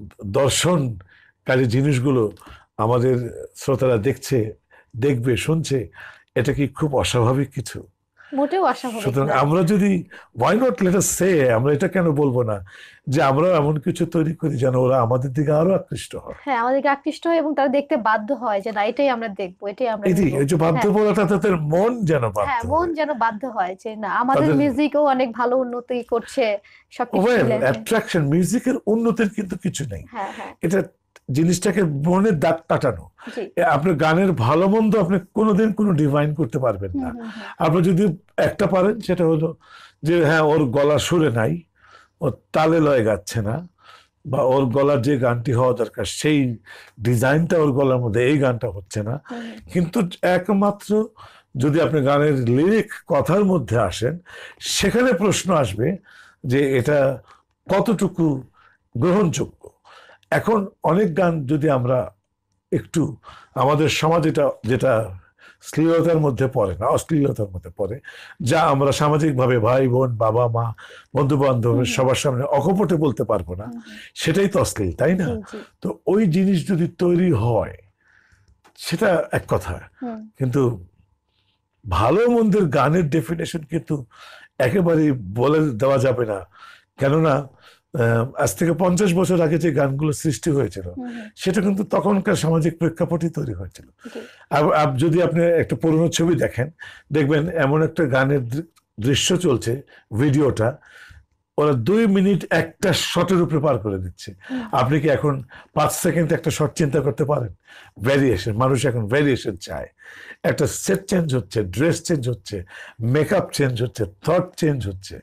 দর্শনকারী জিনিসগুলো আমাদের শ্রোতারা দেখবে, শুনছে, এটা কি খুব অস্বাভাবিক কিছু? মোটেও অস্বাভাবিক সুতরাং না। আমরা যদি, why not let us say, আমরা এটা কেন বলবো না যে আমরা এমন কিছু তৈরি করি যেন ওরা আমাদের দিকে আরো আকৃষ্ট হয়। হ্যাঁ, আমাদেরকে আকৃষ্ট হয় এবং তারা দেখতে বাধ্য হয় যে না, এটাই আমরা দেখবো, এটাই আমরা এই নিবো। যে বাধ্য হ্যাঁ করাটা, তাদের মন যেন বাধ্য হ্যাঁ, মন হয়। যেন বাধ্য হয় যে না, আমাদের তাদের মিউজিকও অনেক ভালো উন্নতি করছে সবকিছু ওয়েল, মিলে। হ্যাঁ অ্যাট্রাকশন, মিউজিকের উন্নতির কিন্তু কিছু নেই। হ্যাঁ হ্যাঁ। এটা জিনিসটাকে মনের দাগ কাটানো। জি। আপনার গানের ভালো মন্দ আপনি কোনোদিন কোনো ডিভাইন করতে পারবেন হুম না। হুম হুম। আপনি যদি একটা পারেন, সেটা হলো যে হ্যাঁ, ওর গলা সুরে নাই, ও তালে লয়ে গাচ্ছে না, বা ওর গলার যে গানটি হওয়া দরকার সেই ডিজাইনটা ওর গলার মধ্যে, এই গানটা হচ্ছে না। হুম হুম। কিন্তু একমাত্র যদি আপনি গানের লিরিক কথার মধ্যে আসেন, সেখানে প্রশ্ন আসবে যে এটা কতটুকু গ্রহণযোগ্য। এখন অনেক গান যদি আমরা একটু, আমাদের সমাজ যেটা যেটা শ্লীলতার মধ্যে পড়ে না, অশ্লীলতার মধ্যে পড়ে, যা আমরা সামাজিকভাবে ভাই বোন, বাবা মা, বন্ধু বান্ধবের সবার সামনে অকপটে বলতে পারবো না, হুম হুম। সেটাই তো অশ্লীল, তাই না? জি জি। তো ওই জিনিস যদি তৈরি হয়, সেটা এক কথা, হুম কিন্তু ভালো মন্দের গানের ডেফিনেশন কিন্তু একেবারেই বলে দেওয়া যাবে না। কেননা আজ থেকে 50 বছর আগে যে গানগুলো সৃষ্টি হয়েছিল হুম হুম, সেটা কিন্তু তখনকার সামাজিক প্রেক্ষাপটই তৈরি হয়েছিল। জি যদি আপনি একটা পুরোনো ছবি দেখেন, দেখবেন এমন একটা গানের দৃশ্য চলছে, ভিডিওটা ওরা 2 মিনিট একটা শটের উপরে পার করে দিচ্ছে। হুম আপনি কি এখন 5 সেকেন্ড একটা শট চিন্তা করতে পারেন? ভ্যারিয়েশন, মানুষ এখন ভ্যারিয়েশন চায়। একটা সেট চেঞ্জ হচ্ছে, ড্রেস চেঞ্জ হচ্ছে, মেকআপ চেঞ্জ হচ্ছে, থট চেঞ্জ হচ্ছে।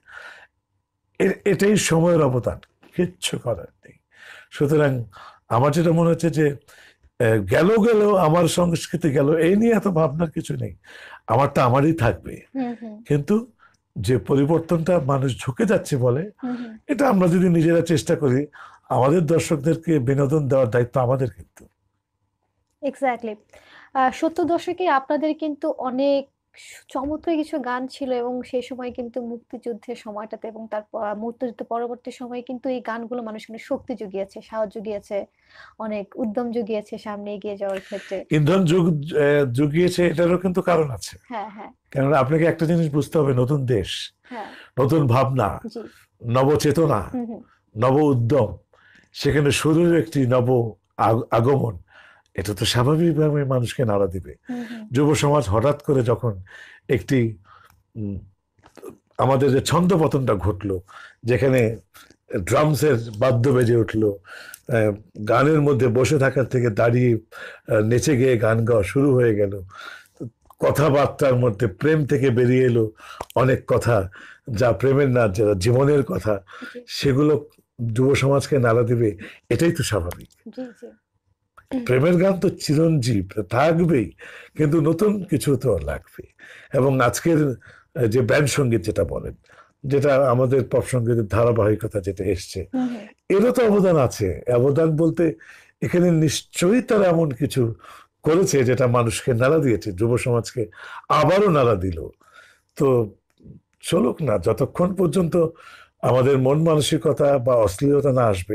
এটাই সময়ের অবদান, কিচ্ছু করার নেই। সুতরাং আমার যেটা মনে হচ্ছে যে গেল গেল আমার সংস্কৃতি গেল, এই নিয়ে এত ভাবনার কিছু নেই। আমারটা আমারই থাকবে, হুম হুম কিন্তু যে পরিবর্তনটা মানুষ ঝুঁকে যাচ্ছে বলে, হুম হুম, এটা আমরা যদি নিজেরা চেষ্টা করি, আমাদের দর্শকদেরকে বিনোদন দেওয়ার দায়িত্ব আমাদের কিন্তু। এক্স্যাক্টলি। 70 দশকে আপনাদের কিন্তু অনেক চমৎকার কিছু গান ছিল এবং সেই সময় কিন্তু মুক্তিযুদ্ধের সময়টাতে এবং তারপর মুক্তিযুদ্ধ পরবর্তী সময়ে কিন্তু এই গানগুলো মানুষকে অনেক শক্তি জুগিয়েছে, সাহস জুগিয়েছে, অনেক উদ্যম জুগিয়েছে সামনে এগিয়ে যাওয়ার ক্ষেত্রে। ইন্ধন জুগিয়েছে, এটারও কিন্তু কারণ আছে। হ্যাঁ হ্যাঁ কেননা আপনাকে একটা জিনিস বুঝতে হবে, নতুন দেশ, হ্যাঁ, নতুন ভাবনা, জি নবচেতনা, হুম হুম নব উদ্যম, সেখানে শুরুর একটি নব আগমন, এটা তো স্বাভাবিকভাবে মানুষকে নাড়া দিবে। হুম হুম যুব সমাজ হঠাৎ করে যখন একটি উম, আমাদের যে ছন্দপতনটা ঘটলো, যেখানে ড্রামসের বাদ্য বেজে উঠলো, গানের মধ্যে বসে থাকার থেকে দাঁড়িয়ে নেচে গিয়ে গান গাওয়া শুরু হয়ে গেল, কথাবার্তার মধ্যে প্রেম থেকে বেরিয়ে এলো অনেক কথা, যা প্রেমের না, যারা জীবনের কথা, জি সেগুলো যুব সমাজকে নাড়া দিবে, এটাই তো স্বাভাবিক। জি জি প্রেমের গান তো চিরঞ্জীব থাকবেই, কিন্তু নতুন কিছু তো লাগবে। এবং আজকের যে ব্যান্ড সঙ্গীত যেটা বলেন, যেটা আমাদের পপ সঙ্গীতের ধারাবাহিকতা যেটা এসছে, হুম হুম এরও তো অবদান আছে। অবদান বলতে এখানে নিশ্চয়ই তারা এমন কিছু করেছে যেটা মানুষকে নাড়া দিয়েছে, যুব সমাজকে আবারও নাড়া দিল। তো চলুক না, যতক্ষণ পর্যন্ত আমাদের মন মানসিকতা বা অশ্লীলতা না আসবে,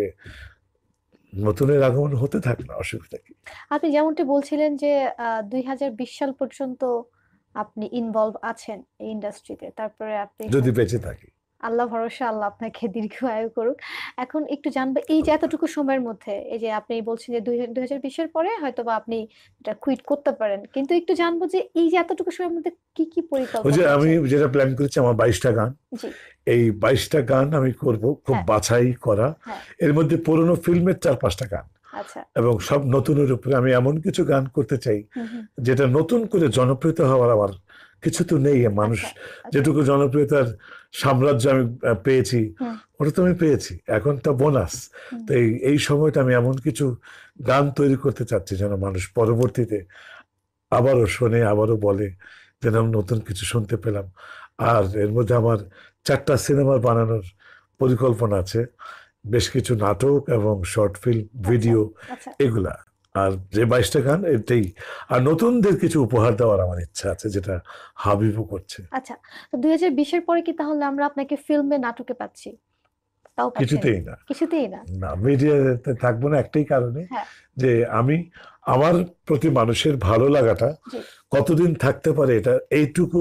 নতুনের আগমন হতে থাক, না অসুবিধা কি। আপনি যেমনটি বলছিলেন যে 2020 সাল পর্যন্ত আপনি ইনভলভ আছেন এই ইন্ডাস্ট্রিতে, তারপরে আপনি যদি বেঁচে থাকি। আল্লাহ ভরসা, আল্লাহ আপনাকে দীর্ঘ আয়ু করুক। এখন একটু জানবো এই যে এতটুকু সময়ের মধ্যে, এই যে আপনি বলছেন যে 2020-এর পরে হয়তোবা আপনি এটা কুইট করতে পারেন, কিন্তু একটু জানবো যে এই যে এতটুকু সময়ের মধ্যে কি কি ওই যে পরিকল্পনা আমি আছে? যেটা প্ল্যান করেছি, আমার 22টা গান, জি এই 22টা গান আমি করব খুব হ্যাঁ বাছাই করা। হ্যাঁ, এর মধ্যে পুরোনো ফিল্মের 4-5টা গান, আচ্ছা এবং সব নতুনের উপরে আমি এমন কিছু গান করতে চাই হুম হুম যেটা নতুন করে জনপ্রিয়তা হওয়ার আমার কিছু তো নেই। মানুষ আচ্ছা আচ্ছা যেটুকু জনপ্রিয়তার সাম্রাজ্য আমি পেয়েছি, হুম ওটা তো আমি পেয়েছি, এখন তা বোনাস। হুম তো এই সময়টা আমি এমন কিছু গান তৈরি করতে চাচ্ছি যেন মানুষ পরবর্তীতে আবারও শোনে, আবারও বলে যেন আমি নতুন কিছু শুনতে পেলাম। আর এর মধ্যে আমার 4টা সিনেমা বানানোর পরিকল্পনা আছে, বেশ কিছু নাটক এবং শর্ট ফিল্ম, আচ্ছা ভিডিও, আচ্ছা এগুলা। আর যে 22টা গান, এটাই। আর নতুনদের কিছু উপহার দেওয়ার আমার ইচ্ছা আছে, যেটা হাবিবও করছে। আচ্ছা। তো 2020-এর পরে কি তাহলে আমরা আপনাকে ফিল্মে নাটকে পাচ্ছি? তাও পাচ্ছেন? কিছুতেই না। কিছুতেই না। না, মিডিয়াতে থাকবো না একটাই কারণে, হ্যাঁ যে আমি আমার প্রতি মানুষের ভালো লাগাটা জি কতদিন থাকতে পারে, এটা এইটুকু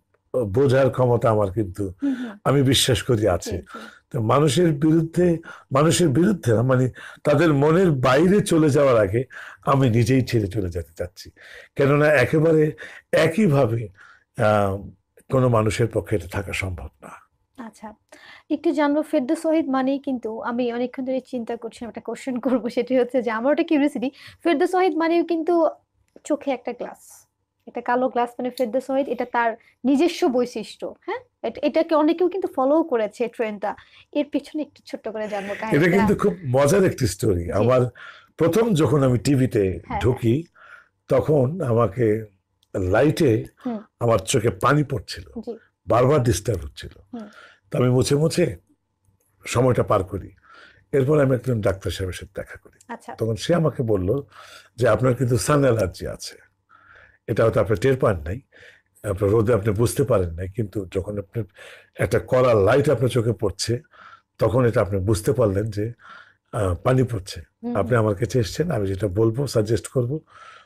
বোঝার ক্ষমতা আমার কিন্তু, হুম হুম আমি বিশ্বাস করি জি আছে। জি তো মানুষের বিরুদ্ধে না, মানে তাদের মনের বাইরে চলে যাওয়ার আগে আমি নিজেই ছেড়ে চলে যেতে চাচ্ছি। কেননা একেবারে একইভাবে আহ কোনো মানুষের পক্ষে এটা থাকা সম্ভব না। আচ্ছা, একটু জানবো ফেরদৌস ওয়াহিদ মানেই কিন্তু আমি অনেকক্ষণ ধরে চিন্তা করছিলাম একটা কোশ্চেন করবো, সেটি হচ্ছে যে আমার ওটা কিউরিওসিটি। ফেরদৌস ওয়াহিদ মানেও কিন্তু চোখে একটা গ্লাস, এটা কালো গ্লাস মানে ফেরদৌস ওয়াহিদ, এটা তার নিজস্ব বৈশিষ্ট্য। হ্যাঁ, এটাকে অনেকেও কিন্তু ফলো করেছে ট্রেন্ডটা। এর পিছনে একটু ছোট্ট করে জানবো এটা কাহিনীটা। কিন্তু খুব মজার একটি স্টোরি। জি আমার প্রথম যখন আমি টিভিতে হ্যাঁ হ্যাঁ ঢুকি, তখন আমাকে লাইটে হুম আমার চোখে পানি পড়ছিল, জি বারবার ডিস্টার্ব হচ্ছিল। হুম তো আমি মুছে মুছে সময়টা পার করি। এরপর আমি একজন ডাক্তার সাহেবের সাথে দেখা করি। আচ্ছা তখন সে আমাকে বলল যে আপনার কিন্তু সান অ্যালার্জি আছে, এটা হয়তো আপনি টের পান নাই, আপনার রোদে আপনি বুঝতে পারেন নাই, কিন্তু যখন আপনার একটা কড়া লাইট আপনার চোখে পড়ছে, তখন এটা আপনি বুঝতে পারলেন যে পানি পড়ছে। হুম আপনি হুম আমার কাছে এসেছেন, আমি যেটা বলবো, সাজেস্ট করব,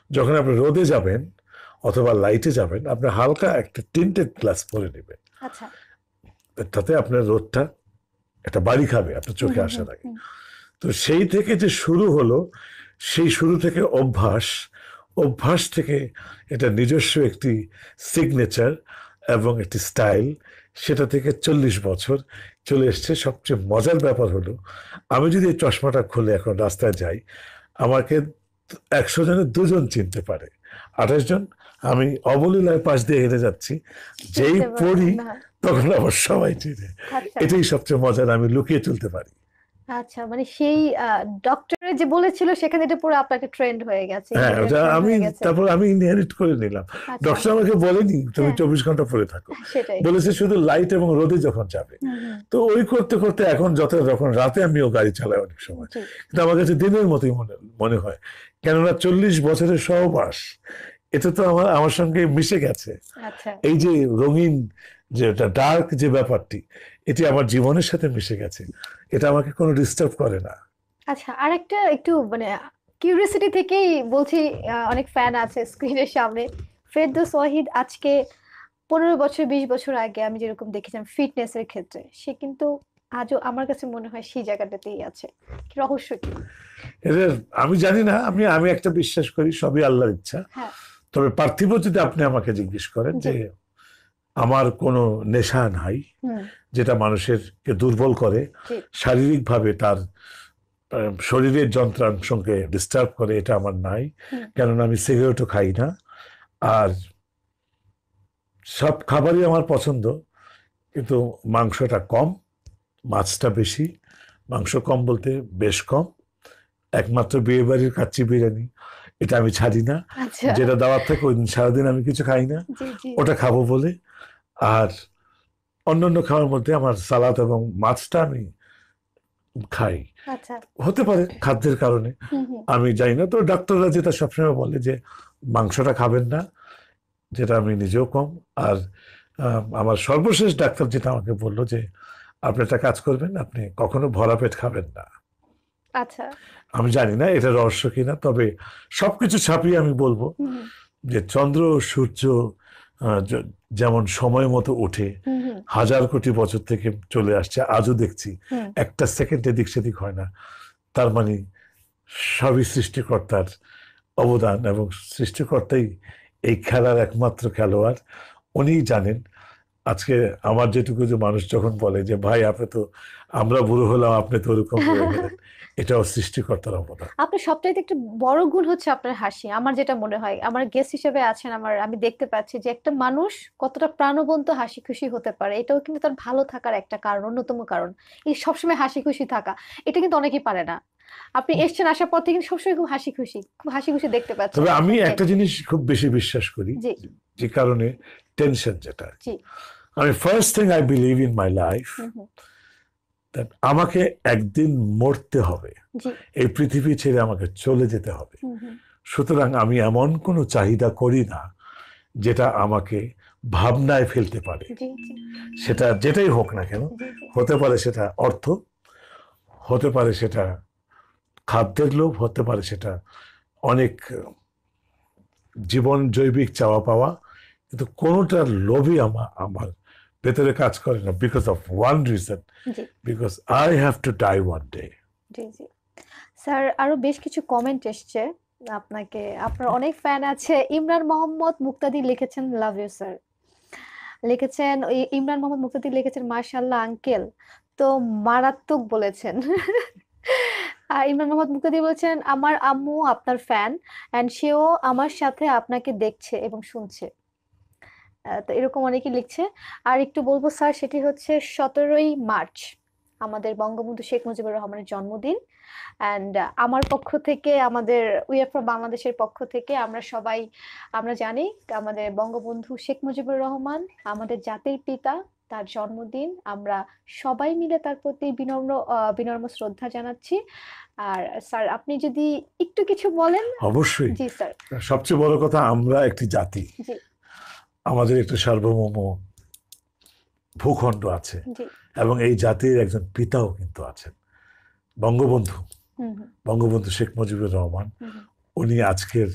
যখন আপনি রোদে যাবেন অথবা লাইটে যাবেন, আপনি হালকা একটা টিন্টেড গ্লাস পরে নেবেন, আচ্ছা। তাতে আপনার রোদটা একটা বাড়ি খাবে আপনার চোখে আসার আগে। তো সেই থেকে যে শুরু হলো, সেই শুরু থেকে অভ্যাস, অভ্যাস থেকে এটা নিজস্ব একটি সিগনেচার এবং একটি স্টাইল, সেটা থেকে 40 বছর চলে এসছে। সবচেয়ে মজার ব্যাপার হলো, আমি যদি এই চশমাটা খুলে এখন রাস্তায় যাই, আমাকে 100 জনের 2 জন চিনতে পারে, 28 জন আমি অবলীলায় পাশ দিয়ে হেঁটে যাচ্ছি, যেই চিনতে পারবেন পড়ি না। তখন আবার সবাই চিনে। আচ্ছা এটাই সবচেয়ে মজার, আমি লুকিয়ে চলতে পারি। আচ্ছা, মানে সেই ডক্টরের যে বলেছিল সেখানে এটা পুরো আপনাকে ট্রেন্ড হয়ে গেছে, হ্যাঁ, ইঞ্জিনিয়ার ওটা ট্রেন্ড আমি হয়ে গেছে। তারপর আমি ইনহেরিট করে নিলাম। আচ্ছা। ডক্টর আমাকে বলেনি তুমি হ্যাঁ। 24 ঘন্টা পরে থাকো, সেটাই। বলেছে শুধু লাইট এবং রোদে যখন যাবে। তো ওই করতে করতে এখন যখন রাতে আমিও গাড়ি চালাই অনেক সময়, জি। কিন্তু আমার কাছে দিনের মতোই মনে হয়, কেননা 40 বছরের সহবাস, এটা তো আমার সঙ্গে মিশে গেছে। আচ্ছা এই যে রঙিন, যে ডার্ক যে ব্যাপারটি, এটি আমার জীবনের সাথে মিশে গেছে, এটা আমাকে কোনো ডিস্টার্ব করে না। আচ্ছা, আরেকটা একটু মানে কিউরিওসিটি থেকেই বলছি, অনেক ফ্যান আছে স্ক্রিনের সামনে। ফেরদৌস ওয়াহিদ আজকে 15 বছর 20 বছর আগে আমি যেরকম দেখেছিলাম ফিটনেসের ক্ষেত্রে, সে কিন্তু আজও আমার কাছে মনে হয় সেই জায়গাটাতেই আছে। কি রহস্য কি? এদের আমি জানি না, আমি একটা বিশ্বাস করি সবই আল্লাহর ইচ্ছা। হ্যাঁ। তবে পার্থিব যদি আপনি আমাকে জিজ্ঞেস করেন, জি। যে আমার কোনো নেশা নাই হুম। যেটা মানুষেরকে দুর্বল করে, জি। শারীরিকভাবে তার শরীরের যন্ত্রাংশকে ডিস্টার্ব করে, এটা আমার নাই। কেননা আমি সিগারেটও খাই না, আর সব খাবারই আমার পছন্দ, কিন্তু মাংসটা কম, মাছটা বেশি। মাংস কম বলতে বেশ কম, একমাত্র বিয়ে বাড়ির কাচ্চি বিরিয়ানি, এটা আমি ছাড়ি না। আচ্ছা। যেটা দাওয়াত থাকে ওই দিন সারাদিন আমি কিছু খাই না, জি জি। ওটা খাবো বলে। আর অন্যান্য খাওয়ার মধ্যে আমার সালাদ এবং মাছটা আমি খাই। আচ্ছা। হতে পারে খাদ্যের কারণে, আমি জানি না। তো ডাক্তাররা যেটা সবসময় বলে যে মাংসটা খাবেন না, যেটা আমি নিজেও কম। আর আমার সর্বশেষ ডাক্তার যেটা আমাকে বললো যে আপনি একটা কাজ করবেন, আপনি কখনো ভরা পেট খাবেন না। আচ্ছা। আমি জানি না এটা রহস্য কিনা, তবে সবকিছু ছাপিয়ে আমি বলবো যে চন্দ্র সূর্য যেমন সময় মতো ওঠে, হাজার কোটি বছর থেকে চলে আসছে, আজও দেখছি একটা সেকেন্ড এদিক সেদিক হয় না। তার মানে সবই সৃষ্টিকর্তার অবদান, এবং সৃষ্টিকর্তাই এই খেলার একমাত্র খেলোয়াড়। উনিই জানেন। আজকে আমার যেটুকু, যে মানুষ যখন বলে যে ভাই আপনি তো, আমরা বুড়ো হলাম আপনি তো ওরকম হয়ে গেলেন, এটাও সৃষ্টিকর্তার অবদান। আপনার সবচাইতে একটা বড় গুণ হচ্ছে আপনার হাসি, আমার যেটা মনে হয়। আমার গেস্ট হিসেবে আছেন, আমি দেখতে পাচ্ছি যে একটা মানুষ কতটা প্রাণবন্ত হাসি খুশি হতে পারে, এটাও কিন্তু তার ভালো থাকার একটা কারণ, অন্যতম কারণ। এই সবসময় হাসি খুশি থাকা, এটা কিন্তু অনেকেই পারে না। আপনি এসছেন, আসার পর থেকে কিন্তু সবসময় খুব হাসি খুশি, খুব হাসি খুশি দেখতে পাচ্ছি তবে আমি আপনাকে। একটা জিনিস খুব বেশি বিশ্বাস করি, জি যে কারণে টেনশন, যেটা জি। আমি first thing I believe in my life, that আমাকে একদিন মরতে হবে, জি। এই পৃথিবী ছেড়ে আমাকে চলে যেতে হবে। সুতরাং আমি এমন কোনো চাহিদা করি না যেটা আমাকে ভাবনায় ফেলতে পারে। জি জি। সেটা যেটাই হোক না কেন, জি জি। হতে পারে সেটা অর্থ, হতে পারে সেটা খাদ্যের লোভ, হতে পারে সেটা অনেক জীবন জৈবিক চাওয়া পাওয়া, কিন্তু কোনোটার লোভই আমার ভেতরে কাজ করে না, বিকজ অফ ওয়ান রিজন, জি because I have to die one day. জি জি। স্যার, আরো বেশ কিছু কমেন্ট এসছে আপনাকে, আপনার অনেক ফ্যান আছে। ইমরান মোহাম্মদ মুক্তাদি লিখেছেন লাভ ইউ স্যার, লিখেছেন ওই ইমরান মোহাম্মদ মুক্তাদি লিখেছেন মাশাআল্লাহ আঙ্কেল, তো মারাত্মক বলেছেন। আর ইমরান মোহাম্মদ মুক্তাদি বলেছেন আমার আম্মু আপনার ফ্যান, এন্ড সেও আমার সাথে আপনাকে দেখছে এবং শুনছে। তো এরকম অনেকেই লিখছে। আর একটু বলবো স্যার, সেটি হচ্ছে 17ই মার্চ আমাদের বঙ্গবন্ধু শেখ মুজিবুর রহমানের জন্মদিন। অ্যান্ড আমার পক্ষ থেকে, আমাদের উইএফ ফর বাংলাদেশের পক্ষ থেকে আমরা জানি আমাদের বঙ্গবন্ধু শেখ মুজিবুর রহমান আমাদের জাতির পিতা, তার জন্মদিন আমরা সবাই মিলে তার প্রতি বিনম্র শ্রদ্ধা জানাচ্ছি। আর স্যার আপনি যদি একটু কিছু বলেন। অবশ্যই। জি স্যার। সবচেয়ে বড় কথা, আমরা একটি জাতি, জি আমাদের একটি সার্বভৌম ভূখণ্ড আছে, জি। এবং এই জাতির একজন পিতাও কিন্তু আছেন, বঙ্গবন্ধু, বঙ্গবন্ধু শেখ মুজিবুর রহমান। উনি আজকের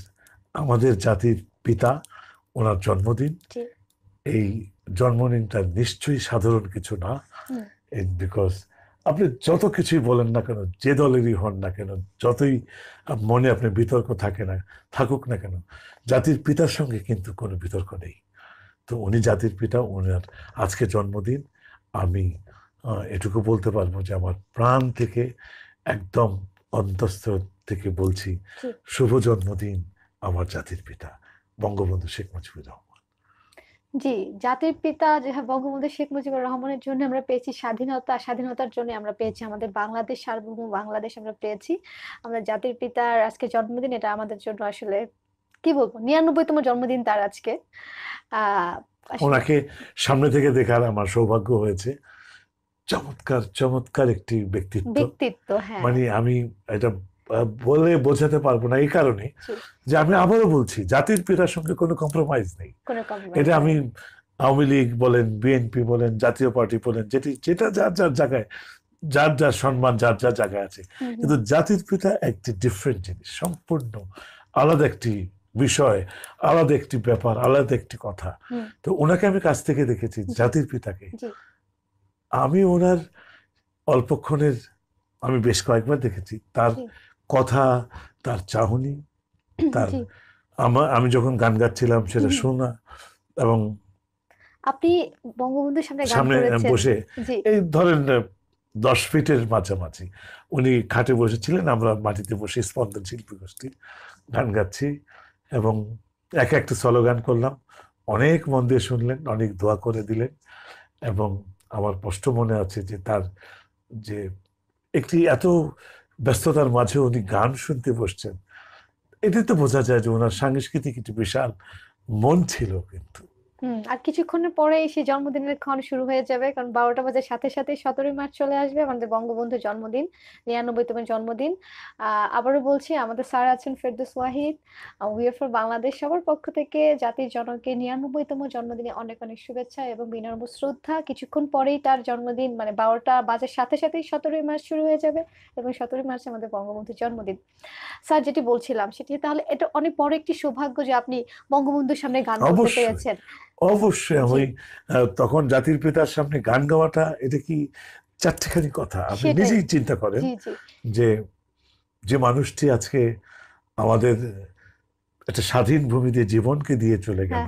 আমাদের জাতির পিতা, ওনার জন্মদিন। জি। এই জন্মদিনটা নিশ্চয়ই সাধারণ কিছু না, বিকজ আপনি যত কিছুই বলেন না কেন, যে দলেরই হন না কেন, যতই মনে আপনি বিতর্ক থাকুক না কেন, জাতির পিতার সঙ্গে কিন্তু কোনো বিতর্ক নেই। তো উনি জাতির পিতা, ওনার আজকে জন্মদিন। আমি এটুকু বলতে পারবো যে আমার প্রাণ থেকে, একদম অন্তঃস্থল থেকে বলছি, শুভ জন্মদিন আমার জাতির পিতা বঙ্গবন্ধু শেখ মুজিবুর রহমান। জি, জাতির পিতা যে বঙ্গবন্ধু শেখ মুজিবুর রহমানের জন্য আমরা পেয়েছি স্বাধীনতা, স্বাধীনতার জন্য আমরা পেয়েছি আমাদের বাংলাদেশ, সার্বভৌম বাংলাদেশ আমরা পেয়েছি। আমরা জাতির পিতার আজকে জন্মদিন, এটা আমাদের জন্য আসলে কি বলবো, 99তম জন্মদিন তার আজকে। আসলে ওনাকে সামনে থেকে দেখার আমার সৌভাগ্য হয়েছে। চমৎকার চমৎকার একটি ব্যক্তিত্ব, হ্যাঁ। মানে আমি এটা বলে বোঝাতে পারবো না, এই কারণে যে আমি আবারও বলছি, জাতির পিতার সঙ্গে কোনো কম্প্রোমাইজ নেই। এটা আমি আওয়ামী লীগ বলেন, বিএনপি বলেন, জাতীয় পার্টি বলেন, যেটা যার যার জায়গায়, যার যার সম্মান যার যার জায়গায় আছে, কিন্তু জাতির পিতা একটি ডিফারেন্ট জিনিস, সম্পূর্ণ আলাদা একটি বিষয়, আলাদা একটি ব্যাপার, আলাদা একটি কথা। তো ওনাকে আমি কাছ থেকে দেখেছি, জাতির পিতাকে। আমি ওনার অল্পক্ষণের, আমি বেশ কয়েকবার দেখেছি তার কথা, তার চাহনি, তার আমি যখন গান গাচ্ছিলাম সেটা শোনা, এবং আপনি বঙ্গবন্ধুর সামনে গান সামনে করেছেন বসে, এই ধরেন 10 ফিটের মাঝামাঝি উনি খাটে বসেছিলেন, আমরা মাটিতে বসে স্পন্দন শিল্পী গোষ্ঠী গান গাচ্ছি, এবং এক একটা সলো গান করলাম। অনেক মন দিয়ে শুনলেন, অনেক দোয়া করে দিলেন, এবং আমার স্পষ্ট মনে আছে যে তার যে একটি এত ব্যস্ততার মাঝে উনি গান শুনতে বসছেন, এটি তো বোঝা যায় যে ওনার সাংস্কৃতিক একটি বিশাল মন ছিল। কিন্তু আর কিছুক্ষণের পরেই সেই জন্মদিনের ক্ষণ শুরু হয়ে যাবে, কারণ 12টা বাজার সাথে সাথে 17ই মার্চ চলে আসবে, আমাদের বঙ্গবন্ধুর জন্মদিন, 99তম জন্মদিন। আবারও বলছি, আমাদের স্যার আছেন ফেরদৌস ওয়াহিদ, উইয়ার ফর বাংলাদেশ সবার পক্ষ থেকে জাতির জনককে 99তম জন্মদিনে অনেক অনেক শুভেচ্ছা এবং বিনম্র শ্রদ্ধা। কিছুক্ষণ পরেই তার জন্মদিন, মানে 12টা বাজার সাথে সাথেই 17ই মার্চ শুরু হয়ে যাবে, এবং 17ই মার্চ আমাদের বঙ্গবন্ধুর জন্মদিন। স্যার, যেটি বলছিলাম সেটি তাহলে এটা অনেক বড় একটি সৌভাগ্য যে আপনি বঙ্গবন্ধুর সামনে গান করতে পেরেছেন। অবশ্যই আমি তখন জাতির পিতার সামনে গান গাওয়াটা, এটা কি চারটিখানি কথা। আপনি নিজেই চিন্তা করেন যে যে মানুষটি আজকে আমাদের একটা স্বাধীন ভূমিতে জীবনকে দিয়ে চলে গেল,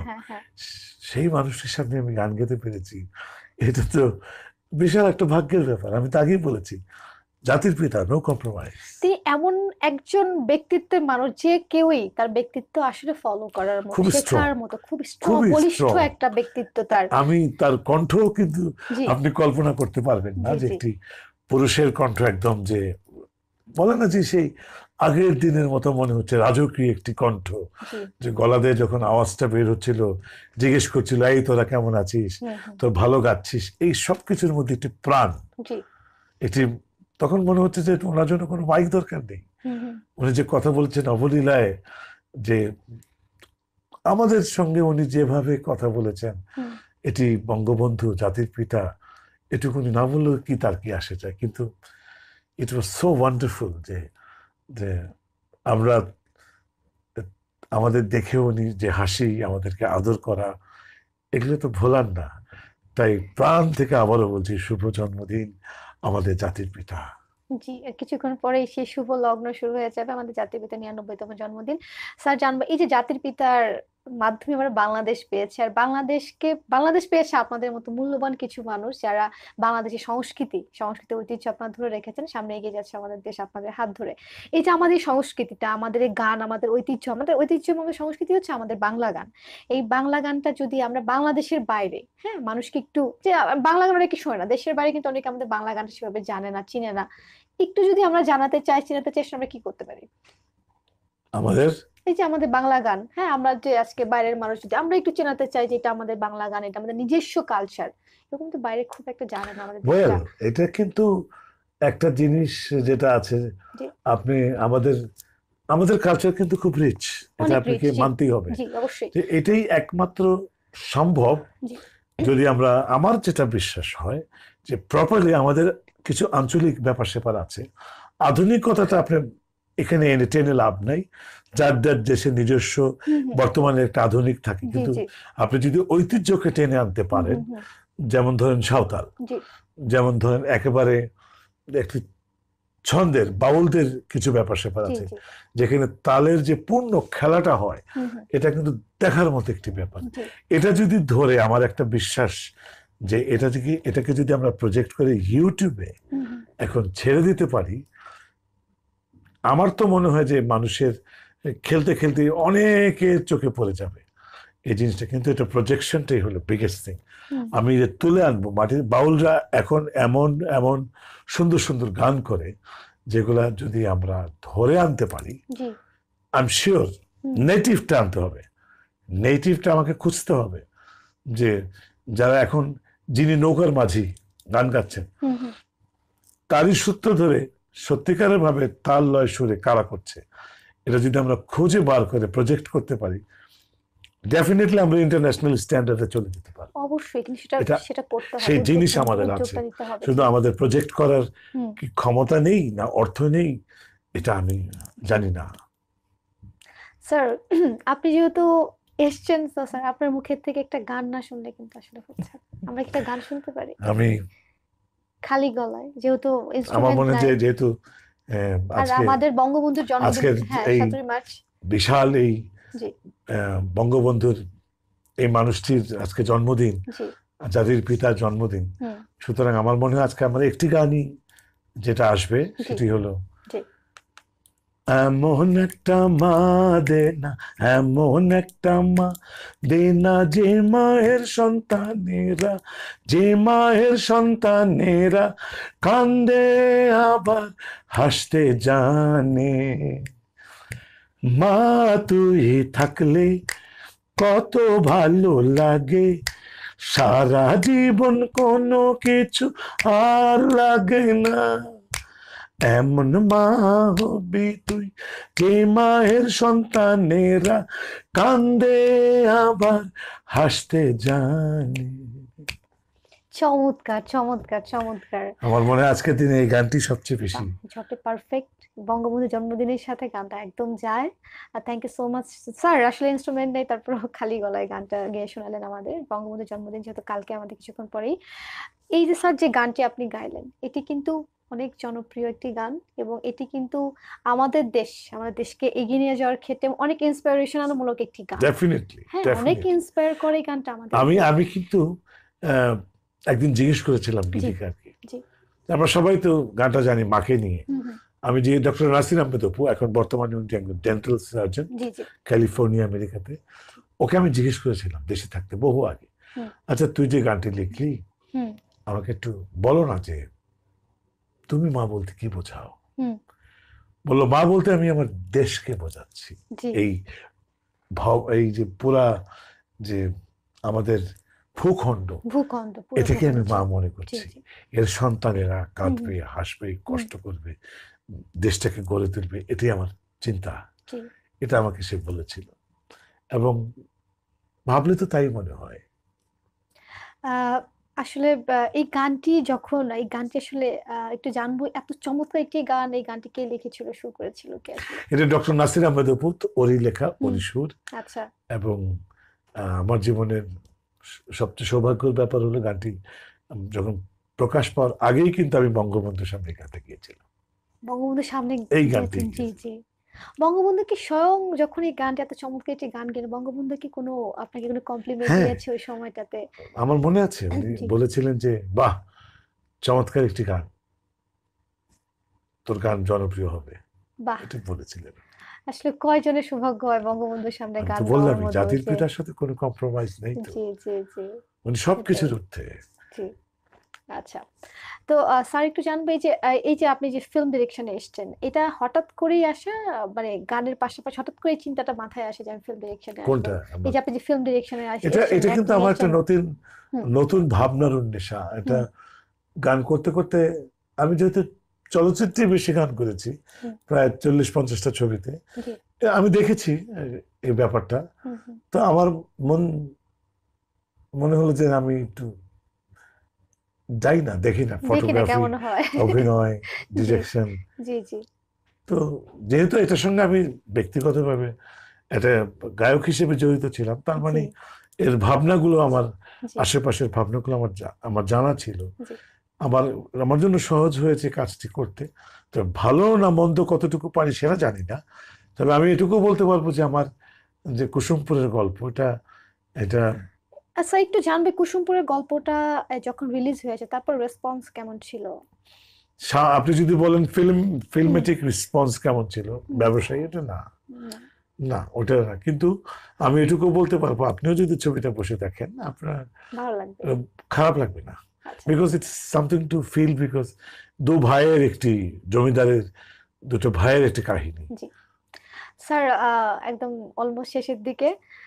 সেই মানুষটির সামনে আমি গান গেতে পেরেছি, এটা তো বিশাল একটা ভাগ্যের ব্যাপার। আমি তো আগেই বলেছি, জাতির পিতা, নো কম্প্রোমাইজ। তিনি এমন একজন ব্যক্তিত্বের মানুষ যে কেউই তার ব্যক্তিত্ব আসলে ফলো করার মতো, শেখার মতো, খুব স্ট্রং, বলিষ্ঠ একটা ব্যক্তিত্ব তার। আমি তার কণ্ঠ কিন্তু আপনি কল্পনা করতে পারবেন না, যে একটি পুরুষের কণ্ঠ, একদম যে বলে না যে সেই আগের দিনের মতো মনে হচ্ছে, রাজকীয় একটি কণ্ঠ, যে গলা দিয়ে যখন আওয়াজটা বের হচ্ছিল, জিজ্ঞেস করছিল, এই তোরা কেমন আছিস, তোর ভালো গাচ্ছিস, এই সব কিছুর মধ্যে একটি প্রাণ, একটি, তখন মনে হচ্ছে যে ওনার জন্য কোনো মাইক দরকার নেই। উনি যে কথা বলছেন অবলীলায়, যে আমাদের সঙ্গে উনি যেভাবে কথা বলেছেন, এটি বঙ্গবন্ধু, জাতির পিতা, এটুকুনি না বললেও কি তার কি আসে যায়। কিন্তু ইট ওয়াজ সো ওয়ান্ডারফুল যে যে আমরা, আমাদের দেখে উনি যে হাসি, আমাদেরকে আদর করা, এগুলো তো ভোলার না। তাই প্রাণ থেকে আবারও বলছি, শুভ জন্মদিন আমাদের জাতির পিতা। জি, কিছুক্ষণ পরেই সেই শুভ লগ্ন শুরু হয়ে যাবে, আমাদের জাতির পিতার 99তম জন্মদিন। স্যার, জানবো এই যে জাতির পিতার মাধ্যমে আমরা বাংলাদেশ পেয়েছি, আর বাংলাদেশ পেয়েছে আপনাদের মতো মূল্যবান কিছু মানুষ, যারা বাংলাদেশের সংস্কৃতি ঐতিহ্য আপনারা ধরে রেখেছেন, সামনে এগিয়ে যাচ্ছে আমাদের দেশ আপনাদের হাত ধরে। এই যে আমাদের সংস্কৃতিটা, আমাদের গান, আমাদের ঐতিহ্য, আমাদের সংস্কৃতি হচ্ছে আমাদের বাংলা গান। এই বাংলা গানটা যদি আমরা বাংলাদেশের বাইরে, হ্যাঁ, মানুষকে একটু, যে বাংলা গান অনেকে শোনে না, দেশের বাইরে কিন্তু অনেকে আমাদের বাংলা গানটা সেভাবে জানে না, চিনে না, একটু যদি আমরা জানাতে চাই, চিনাতে চাই, আমরা কি করতে পারি? আমাদের এই যে আমাদের বাংলা গান, হ্যাঁ, আমরা যে আজকে বাইরের মানুষ, যদি আমরা একটু চেনাতে চাই যে এটা আমাদের বাংলা গান, এটা আমাদের নিজস্ব কালচার, এরকম তো বাইরে খুব একটা জানে না আমাদের দেশটা। এটা কিন্তু একটা জিনিস যেটা আছে, আপনি আমাদের কালচার কিন্তু খুব রিচ, এটা আপনাকে মানতেই হবে। এটাই একমাত্র সম্ভব যদি আমরা, আমার যেটা বিশ্বাস হয় যে প্রপারলি আমাদের কিছু আঞ্চলিক ব্যাপার স্যাপার আছে, আধুনিকতাটা আপনি এখানে এনে টেনে লাভ নাই, যার যার দেশে নিজস্ব বর্তমানে একটা আধুনিক থাকে, জি কিন্তু জি আপনি যদি ঐতিহ্যকে টেনে আনতে পারেন, যেমন ধরেন সাঁওতাল, জি যেমন ধরেন একেবারে একটি ছন্দের বাউলদের কিছু ব্যাপার স্যাপার জি আছে, জি যেখানে তালের যে পূর্ণ খেলাটা হয়, হুম হুম এটা কিন্তু দেখার মতো একটি ব্যাপার। জি এটা যদি ধরে, আমার একটা বিশ্বাস যে এটাকে যদি আমরা প্রজেক্ট করে ইউটিউবে হুম হুম এখন ছেড়ে দিতে পারি, আমার তো মনে হয় যে মানুষের খেলতে খেলতে অনেকের চোখে পড়ে যাবে এই জিনিসটা। কিন্তু এটা প্রজেকশনটাই হলো বিগেস্ট থিং। হুম আমি যে তুলে আনবো মাটির বাউলরা এখন এমন এমন সুন্দর সুন্দর গান করে, যেগুলা যদি আমরা ধরে আনতে পারি, জি আই এম শিওর হুম নেটিভটা আনতে হবে। নেটিভটা আমাকে খুঁজতে হবে, যে যারা এখন, যিনি নৌকার মাঝি গান গাচ্ছেন, হুম হুম তারই সূত্র ধরে সত্যিকারের ভাবে তাল লয় সুরে কারা করছে, এটা যদি আমরা খুঁজে বার করে প্রজেক্ট করতে পারি, ডেফিনেটলি আমরা ইন্টারন্যাশনাল স্ট্যান্ডার্ডে চলে যেতে পারবো। অবশ্যই, কিন্তু সেটা এটা সেটা করতে হবে, সেই জিনিস উদ্যোগ আমাদের আছে, উদ্যোগটা নিতে হবে। শুধু আমাদের প্রজেক্ট করার হুম কি ক্ষমতা নেই না অর্থ নেই, এটা আমি জানি না। স্যার, আপনি যেহেতু এসছেন, তো স্যার আপনার মুখের থেকে একটা গান না শুনলে কিন্তু আসলে হচ্ছে না। আমরা কি একটা গান শুনতে পারি আমি, খালি গলায়, যেহেতু আমার ইনস্ট্রুমেন্ট মনে হয় নাই? যেহেতু আর আজকে আমাদের বঙ্গবন্ধুর জন্মদিন, আজকের হ্যাঁ, এই 17 মার্চ। বিশাল এই জি বঙ্গবন্ধুর এই মানুষটির আজকে জন্মদিন, জি জাতির পিতার জন্মদিন, হুম সুতরাং আমার মনে হয় আজকে আমার একটি গানই যেটা আসবে, জি সেটি হলো জি এমন একটা মা দে না, এমন একটা মা দে না, যে মায়ের সন্তানেরা, যে মায়ের সন্তানেরা কান্দে আবার হাসতে জানে। মা তুই থাকলে কত ভালো লাগে, সারা জীবন কোনো কিছু আর লাগে না। এমন মা হবি তুই, যে মায়ের সন্তানেরা কান্দে আবার হাসতে জানে। চমৎকার চমৎকার চমৎকার। আমার মনে হয় আজকের দিনে এই গানটি সবচেয়ে বেশি। ঝটে পারফেক্ট, বঙ্গবন্ধু জন্মদিনের সাথে গানটা একদম যায়। আর thank you so much sir, আসলে ইনস্ট্রুমেন্ট নেই, তারপর খালি গলায় গানটা গেয়ে শোনালেন আমাদের। বঙ্গবন্ধু জন্মদিন যেহেতু কালকে, আমাদের কিছুক্ষণ পরেই। এই যে স্যার, যে গানটি আপনি গাইলেন, এটি কিন্তু অনেক জনপ্রিয় একটি গান, এবং এটি কিন্তু আমাদের দেশকে এগিয়ে নিয়ে যাওয়ার ক্ষেত্রে অনেক ইন্সপিরেশনাল মূলক একটি গান। ডেফিনেটলি হ্যাঁ, অনেক ডেফিনেটলি। ইন্সপায়ার করে এই গানটা আমাদের। আমি কিন্তু আহ, একদিন জিজ্ঞেস করেছিলাম জি গীতিকারকে, জি আমরা সবাই তো গানটা জানি মাকে নিয়ে। হুম হুম আমি যে ডক্টর নাসির আহমেদ অপু, এখন বর্তমানে উনি একজন ডেন্টাল সার্জন জি জি ক্যালিফোর্নিয়া আমেরিকাতে, ওকে আমি জিজ্ঞেস করেছিলাম দেশে থাকতে বহু আগে, হুম আচ্ছা তুই যে গানটি লিখলি, হুম আমাকে একটু বলো না যে তুমি মা বলতে কি বোঝাও। হুম বললো, মা বলতে আমি আমার দেশকে বোঝাচ্ছি। জি এই এই যে পুরা যে আমাদের ভূখণ্ড, ভূখণ্ড, পুরো এটাকে আমি ভূখণ্ড। মা মনে জি করছি। জি এর সন্তানেরা হুম কাঁদবে, হাসবে, কষ্ট করবে, দেশটাকে গড়ে তুলবে, এটাই আমার চিন্তা। জি এটা আমাকে সে বলেছিল, এবং ভাবলে তো তাই মনে হয়। আহ, আসলে এই গানটি আসলে একটু জানবো, এত চমৎকার একটি গান, এই গানটি কে লিখেছিল, সুর করেছিল কে আসলে? এটা ডক্টর নাসির আহমেদ অপু, ওরই লেখা, হুম ওরই সুর। আচ্ছা এবং আমার জীবনের সবচেয়ে সৌভাগ্যের ব্যাপার হলো গানটি যখন প্রকাশ পাওয়ার আগেই কিন্তু আমি বঙ্গবন্ধুর সামনে গানটা গিয়েছিলাম, বঙ্গবন্ধুর সামনে এই গানটি গিয়েছেন? জি জি। বঙ্গবন্ধু কি স্বয়ং, যখন এই গানটা, এত চমৎকার একটি গান গেলেন, বঙ্গবন্ধু কি কোনো আপনাকে কোনো কমপ্লিমেন্ট হ্যাঁ, দিয়েছে ওই সময়টাতে? আমার মনে আছে উনি জি বলেছিলেন যে বাহ, চমৎকার একটি গান, তোর গান জনপ্রিয় হবে, বাহ, এটা বলেছিলেন। আসলে কয়জনের সৌভাগ্য হয় বঙ্গবন্ধুর সামনে আমি গান তো গাওয়ার বললামই, মতো, জাতির যে পিতার সাথে কোনো কম্প্রোমাইজ নেই তো, জি জি জি উনি সেটাই। সবকিছুর ঊর্ধ্বে। জি আচ্ছা। তো স্যার, একটু জানবো, এই যে আপনি যে ফিল্ম ডিরেকশনে এসেছেন, এটা হঠাৎ করেই আসা, মানে গানের পাশাপাশি হঠাৎ করে চিন্তাটা মাথায় আসে যে আমি ফিল্ম ডিরেকশনে আসবো? কোনটা এই যে আপনি যে ফিল্ম ডিরেকশনে এটা এসেছেন, এটা কিন্তু আমার একটা নিয়েছেন। নতুন হুম নতুন ভাবনার উন্মেষা। এটা হুম গান করতে করতে, আমি যেহেতু চলচ্চিত্রে বেশি গান করেছি, হুম প্রায় 40-50টা ছবিতে, জি আমি দেখেছি এই ব্যাপারটা। হুম হুম তো আমার মনে হলো যে আমি একটু যাই না, দেখি না দেখি না ফটোগ্রাফি, কেমন হয়। অভিনয়, জি ডিরেকশন, জি জি তো যেহেতু এটার সঙ্গে আমি ব্যক্তিগতভাবে একটা গায়ক হিসেবে জড়িত ছিলাম, তার মানে জি এর ভাবনাগুলো আমার জি আশেপাশের ভাবনাগুলো আমার জানা ছিল। জি আমার আমার জন্য সহজ হয়েছে কাজটি করতে। তো ভালো না মন্দ কতটুকু পারি সেটা জানি না, তবে আমি এটুকু বলতে পারবো যে আমার যে কুসুমপুরের গল্প, এটা এটা আচ্ছা, একটু জানবে কুসুমপুরের গল্পটা যখন রিলিজ হয়েছে তারপর রেসপন্স কেমন ছিল? আপনি যদি বলেন হুম ফিল্মেটিক রেসপন্স কেমন ছিল, হুম ব্যবসায়ী, এটা না, না। না ওটা না। কিন্তু আমি এটুকু বলতে পারবো, আপনিও যদি ছবিটা বসে দেখেন আপনার ভালো লাগবে। আহ, খারাপ লাগবে না, আচ্ছা। Because it's something to feel, because জমিদারের দুটো ভাইয়ের একটি কাহিনী। জি স্যার, একদম অলমোস্ট শেষের দিকে।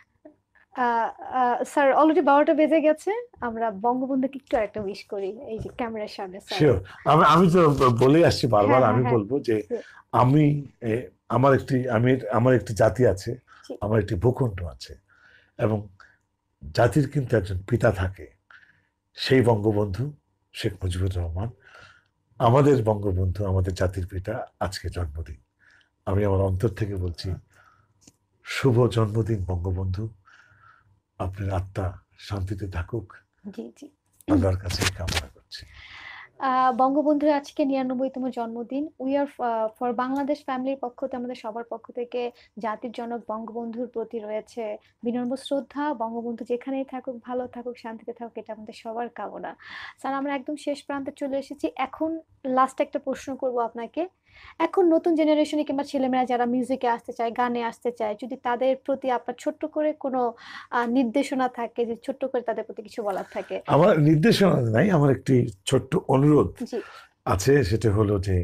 স্যার অলরেডি 12টা বেজে গেছে। আমরা বঙ্গবন্ধুকে একটু একটা উইশ করি এই যে ক্যামেরার সামনে, স্যার। শিওর, আমি আমি তো বলেই আসছি বারবার, হ্যাঁ হ্যাঁ আমি হ্যাঁ। বলবো যে জি আমি এ, আমার একটি জাতি আছে, জি আমার একটি ভূখণ্ড আছে, এবং জাতির কিন্তু একজন পিতা থাকে, সেই বঙ্গবন্ধু শেখ মুজিবুর রহমান, আমাদের বঙ্গবন্ধু, আমাদের জাতির পিতা, আজকে জন্মদিন। আমি আমার অন্তর থেকে বলছি, শুভ জন্মদিন বঙ্গবন্ধু, আপনার আত্মা শান্তিতে থাকুক, জি জি। আল্লাহর কাছে কামনা করছি। বঙ্গবন্ধুর আজকে 99তম জন্মদিন। উই আর ফর বাংলাদেশ ফ্যামিলির পক্ষ থেকে, আমাদের সবার পক্ষ থেকে জাতির জনক বঙ্গবন্ধুর প্রতি রয়েছে বিনম্র শ্রদ্ধা। বঙ্গবন্ধু যেখানেই থাকুক, ভালো থাকুক, শান্তিতে থাকুক, এটা আমাদের সবার কামনা। স্যার, আমরা একদম শেষ প্রান্তে চলে এসেছি। এখন লাস্ট একটা প্রশ্ন করব আপনাকে। এখন নতুন জেনারেশনে কিংবা ছেলেমেয়েরা যারা মিউজিকে আসতে চায়, গানে আসতে চায়, যদি তাদের প্রতি আপনার ছোট্ট করে কোনো নির্দেশনা থাকে, যে ছোট্ট করে তাদের প্রতি কিছু বলার থাকে। আমার নির্দেশনা নাই, আমার একটি ছোট্ট অনুরোধ জি আছে, সেটা হলো যে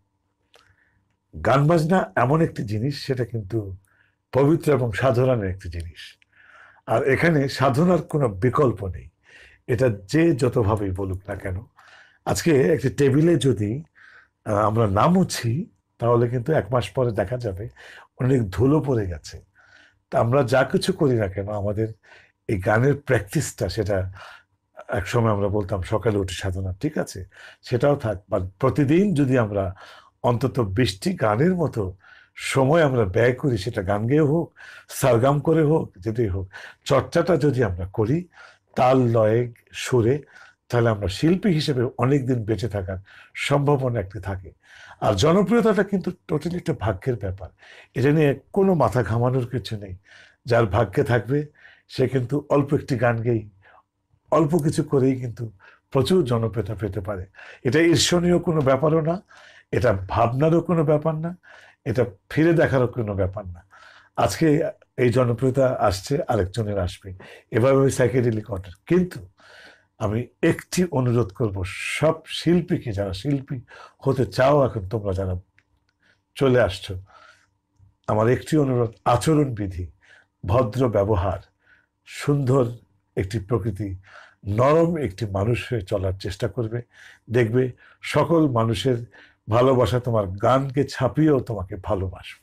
গান বাজনা এমন একটি জিনিস, সেটা কিন্তু পবিত্র এবং সাধনার একটি জিনিস, আর এখানে সাধনার কোনো বিকল্প নেই। এটা যে যতভাবেই বলুক না কেন, আজকে একটি টেবিলে যদি আমরা না মুছি, তাহলে কিন্তু 1 মাস পরে দেখা যাবে অনেক ধুলো পড়ে গেছে। তা আমরা যা কিছু করি না কেন, আমাদের এই গানের প্র্যাকটিসটা, সেটা একসময় আমরা বলতাম সকালে উঠে সাধনা, ঠিক আছে, সেটাও থাক, বা প্রতিদিন যদি আমরা অন্তত 20টি গানের মতো সময় আমরা ব্যয় করি, সেটা গান গেয়ে হোক, সারগাম করে হোক, যেটাই হোক, চর্চাটা যদি আমরা করি তাল লয়ে সুরে, তাহলে আমরা শিল্পী হিসেবে অনেকদিন বেঁচে থাকার সম্ভাবনা একটি থাকে। আর জনপ্রিয়তাটা কিন্তু টোটালি একটা ভাগ্যের ব্যাপার, এটা নিয়ে কোনো মাথা ঘামানোর কিছু নেই। যার ভাগ্যে থাকবে সে কিন্তু অল্প একটি গান গেয়েই, অল্প কিছু করেই কিন্তু প্রচুর জনপ্রিয়তা পেতে পারে। এটা ঈর্ষণীয় কোনো ব্যাপারও না, এটা ভাবনারও কোনো ব্যাপার না, এটা ফিরে দেখারও কোনো ব্যাপার না। আজকে এই জনপ্রিয়তা আসছে, আরেকজনের আসবে, এভাবে সাইকেডেলিক অর্ডার। কিন্তু আমি একটি অনুরোধ করব সব শিল্পীকে, যারা শিল্পী হতে চাও, এখন তোমরা যারা চলে আসছো, আমার একটি অনুরোধ, আচরণবিধি, ভদ্র ব্যবহার, সুন্দর একটি প্রকৃতি, নরম একটি মানুষ হয়ে চলার চেষ্টা করবে। দেখবে সকল মানুষের ভালোবাসা তোমার গানকে ছাপিয়েও তোমাকে ভালোবাসবে।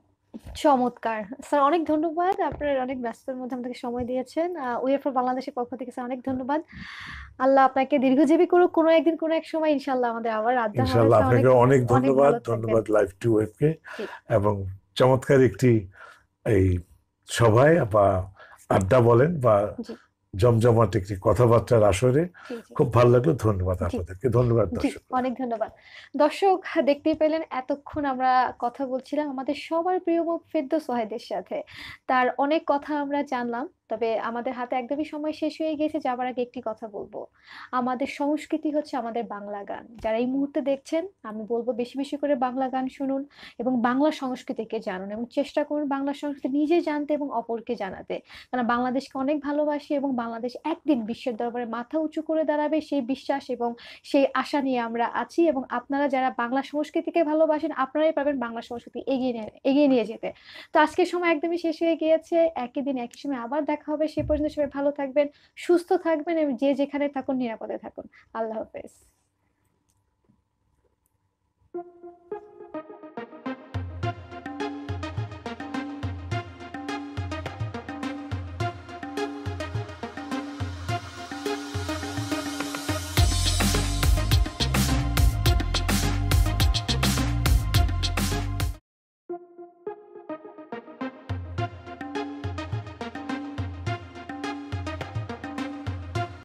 চমৎকার স্যার, অনেক ধন্যবাদ। আপনার অনেক ব্যস্ততার মধ্যে আমাদেরকে সময় দিয়েছেন। উইএফ ফর বাংলাদেশের পক্ষ থেকে স্যার অনেক ধন্যবাদ। আল্লাহ আপনাকে দীর্ঘজীবী করুক। কোনো একদিন কোনো এক সময় ইনশাল্লাহ আমাদের আবার আড্ডা হবে ইনশাল্লাহ, স্যার। অনেক আপনাকে অনেক অনেক ধন্যবাদ, ভালো থাকবেন। ধন্যবাদ লাইভ টু ওয়েবকে, জি এবং চমৎকার একটি এই সভায় বা আড্ডা বলেন বা জি জমজমাট একটি কথাবার্তার আসরে জি জি খুব ভালো লাগলো। ধন্যবাদ জি আপনাদেরকে, ধন্যবাদ জি, দর্শক। অনেক ধন্যবাদ। দর্শক, দেখতেই পেলেন এতক্ষণ আমরা কথা বলছিলাম আমাদের সবার প্রিয় মুখ ফেরদৌস ওয়াহিদের সাথে। তার অনেক কথা আমরা জানলাম। তবে আমাদের হাতে একদমই সময় শেষ হয়ে গেছে। যাবার আগে একটি কথা বলবো, আমাদের সংস্কৃতি হচ্ছে আমাদের বাংলা গান। যারা এই মুহূর্তে দেখছেন, আমি বলবো বেশি বেশি করে বাংলা গান শুনুন এবং বাংলা সংস্কৃতিকে জানুন, এবং চেষ্টা করুন বাংলা সংস্কৃতি নিজে জানতে এবং অপরকে জানাতে। কারণ বাংলাদেশকে অনেক ভালোবাসি এবং বাংলাদেশ একদিন বিশ্বের দরবারে মাথা উঁচু করে দাঁড়াবে, সেই বিশ্বাস এবং সেই আশা নিয়ে আমরা আছি। এবং আপনারা যারা বাংলা সংস্কৃতিকে ভালোবাসেন, আপনারাই পাবেন বাংলা সংস্কৃতি এগিয়ে নিয়ে যেতে। তো আজকের সময় একদমই শেষ হয়ে গিয়েছে। একই দিন একই সময় আবার দেখা হবে। সে পর্যন্ত সবাই ভালো থাকবেন, সুস্থ থাকবেন, এবং যে যেখানে থাকুন নিরাপদে থাকুন। আল্লাহ হাফেজ।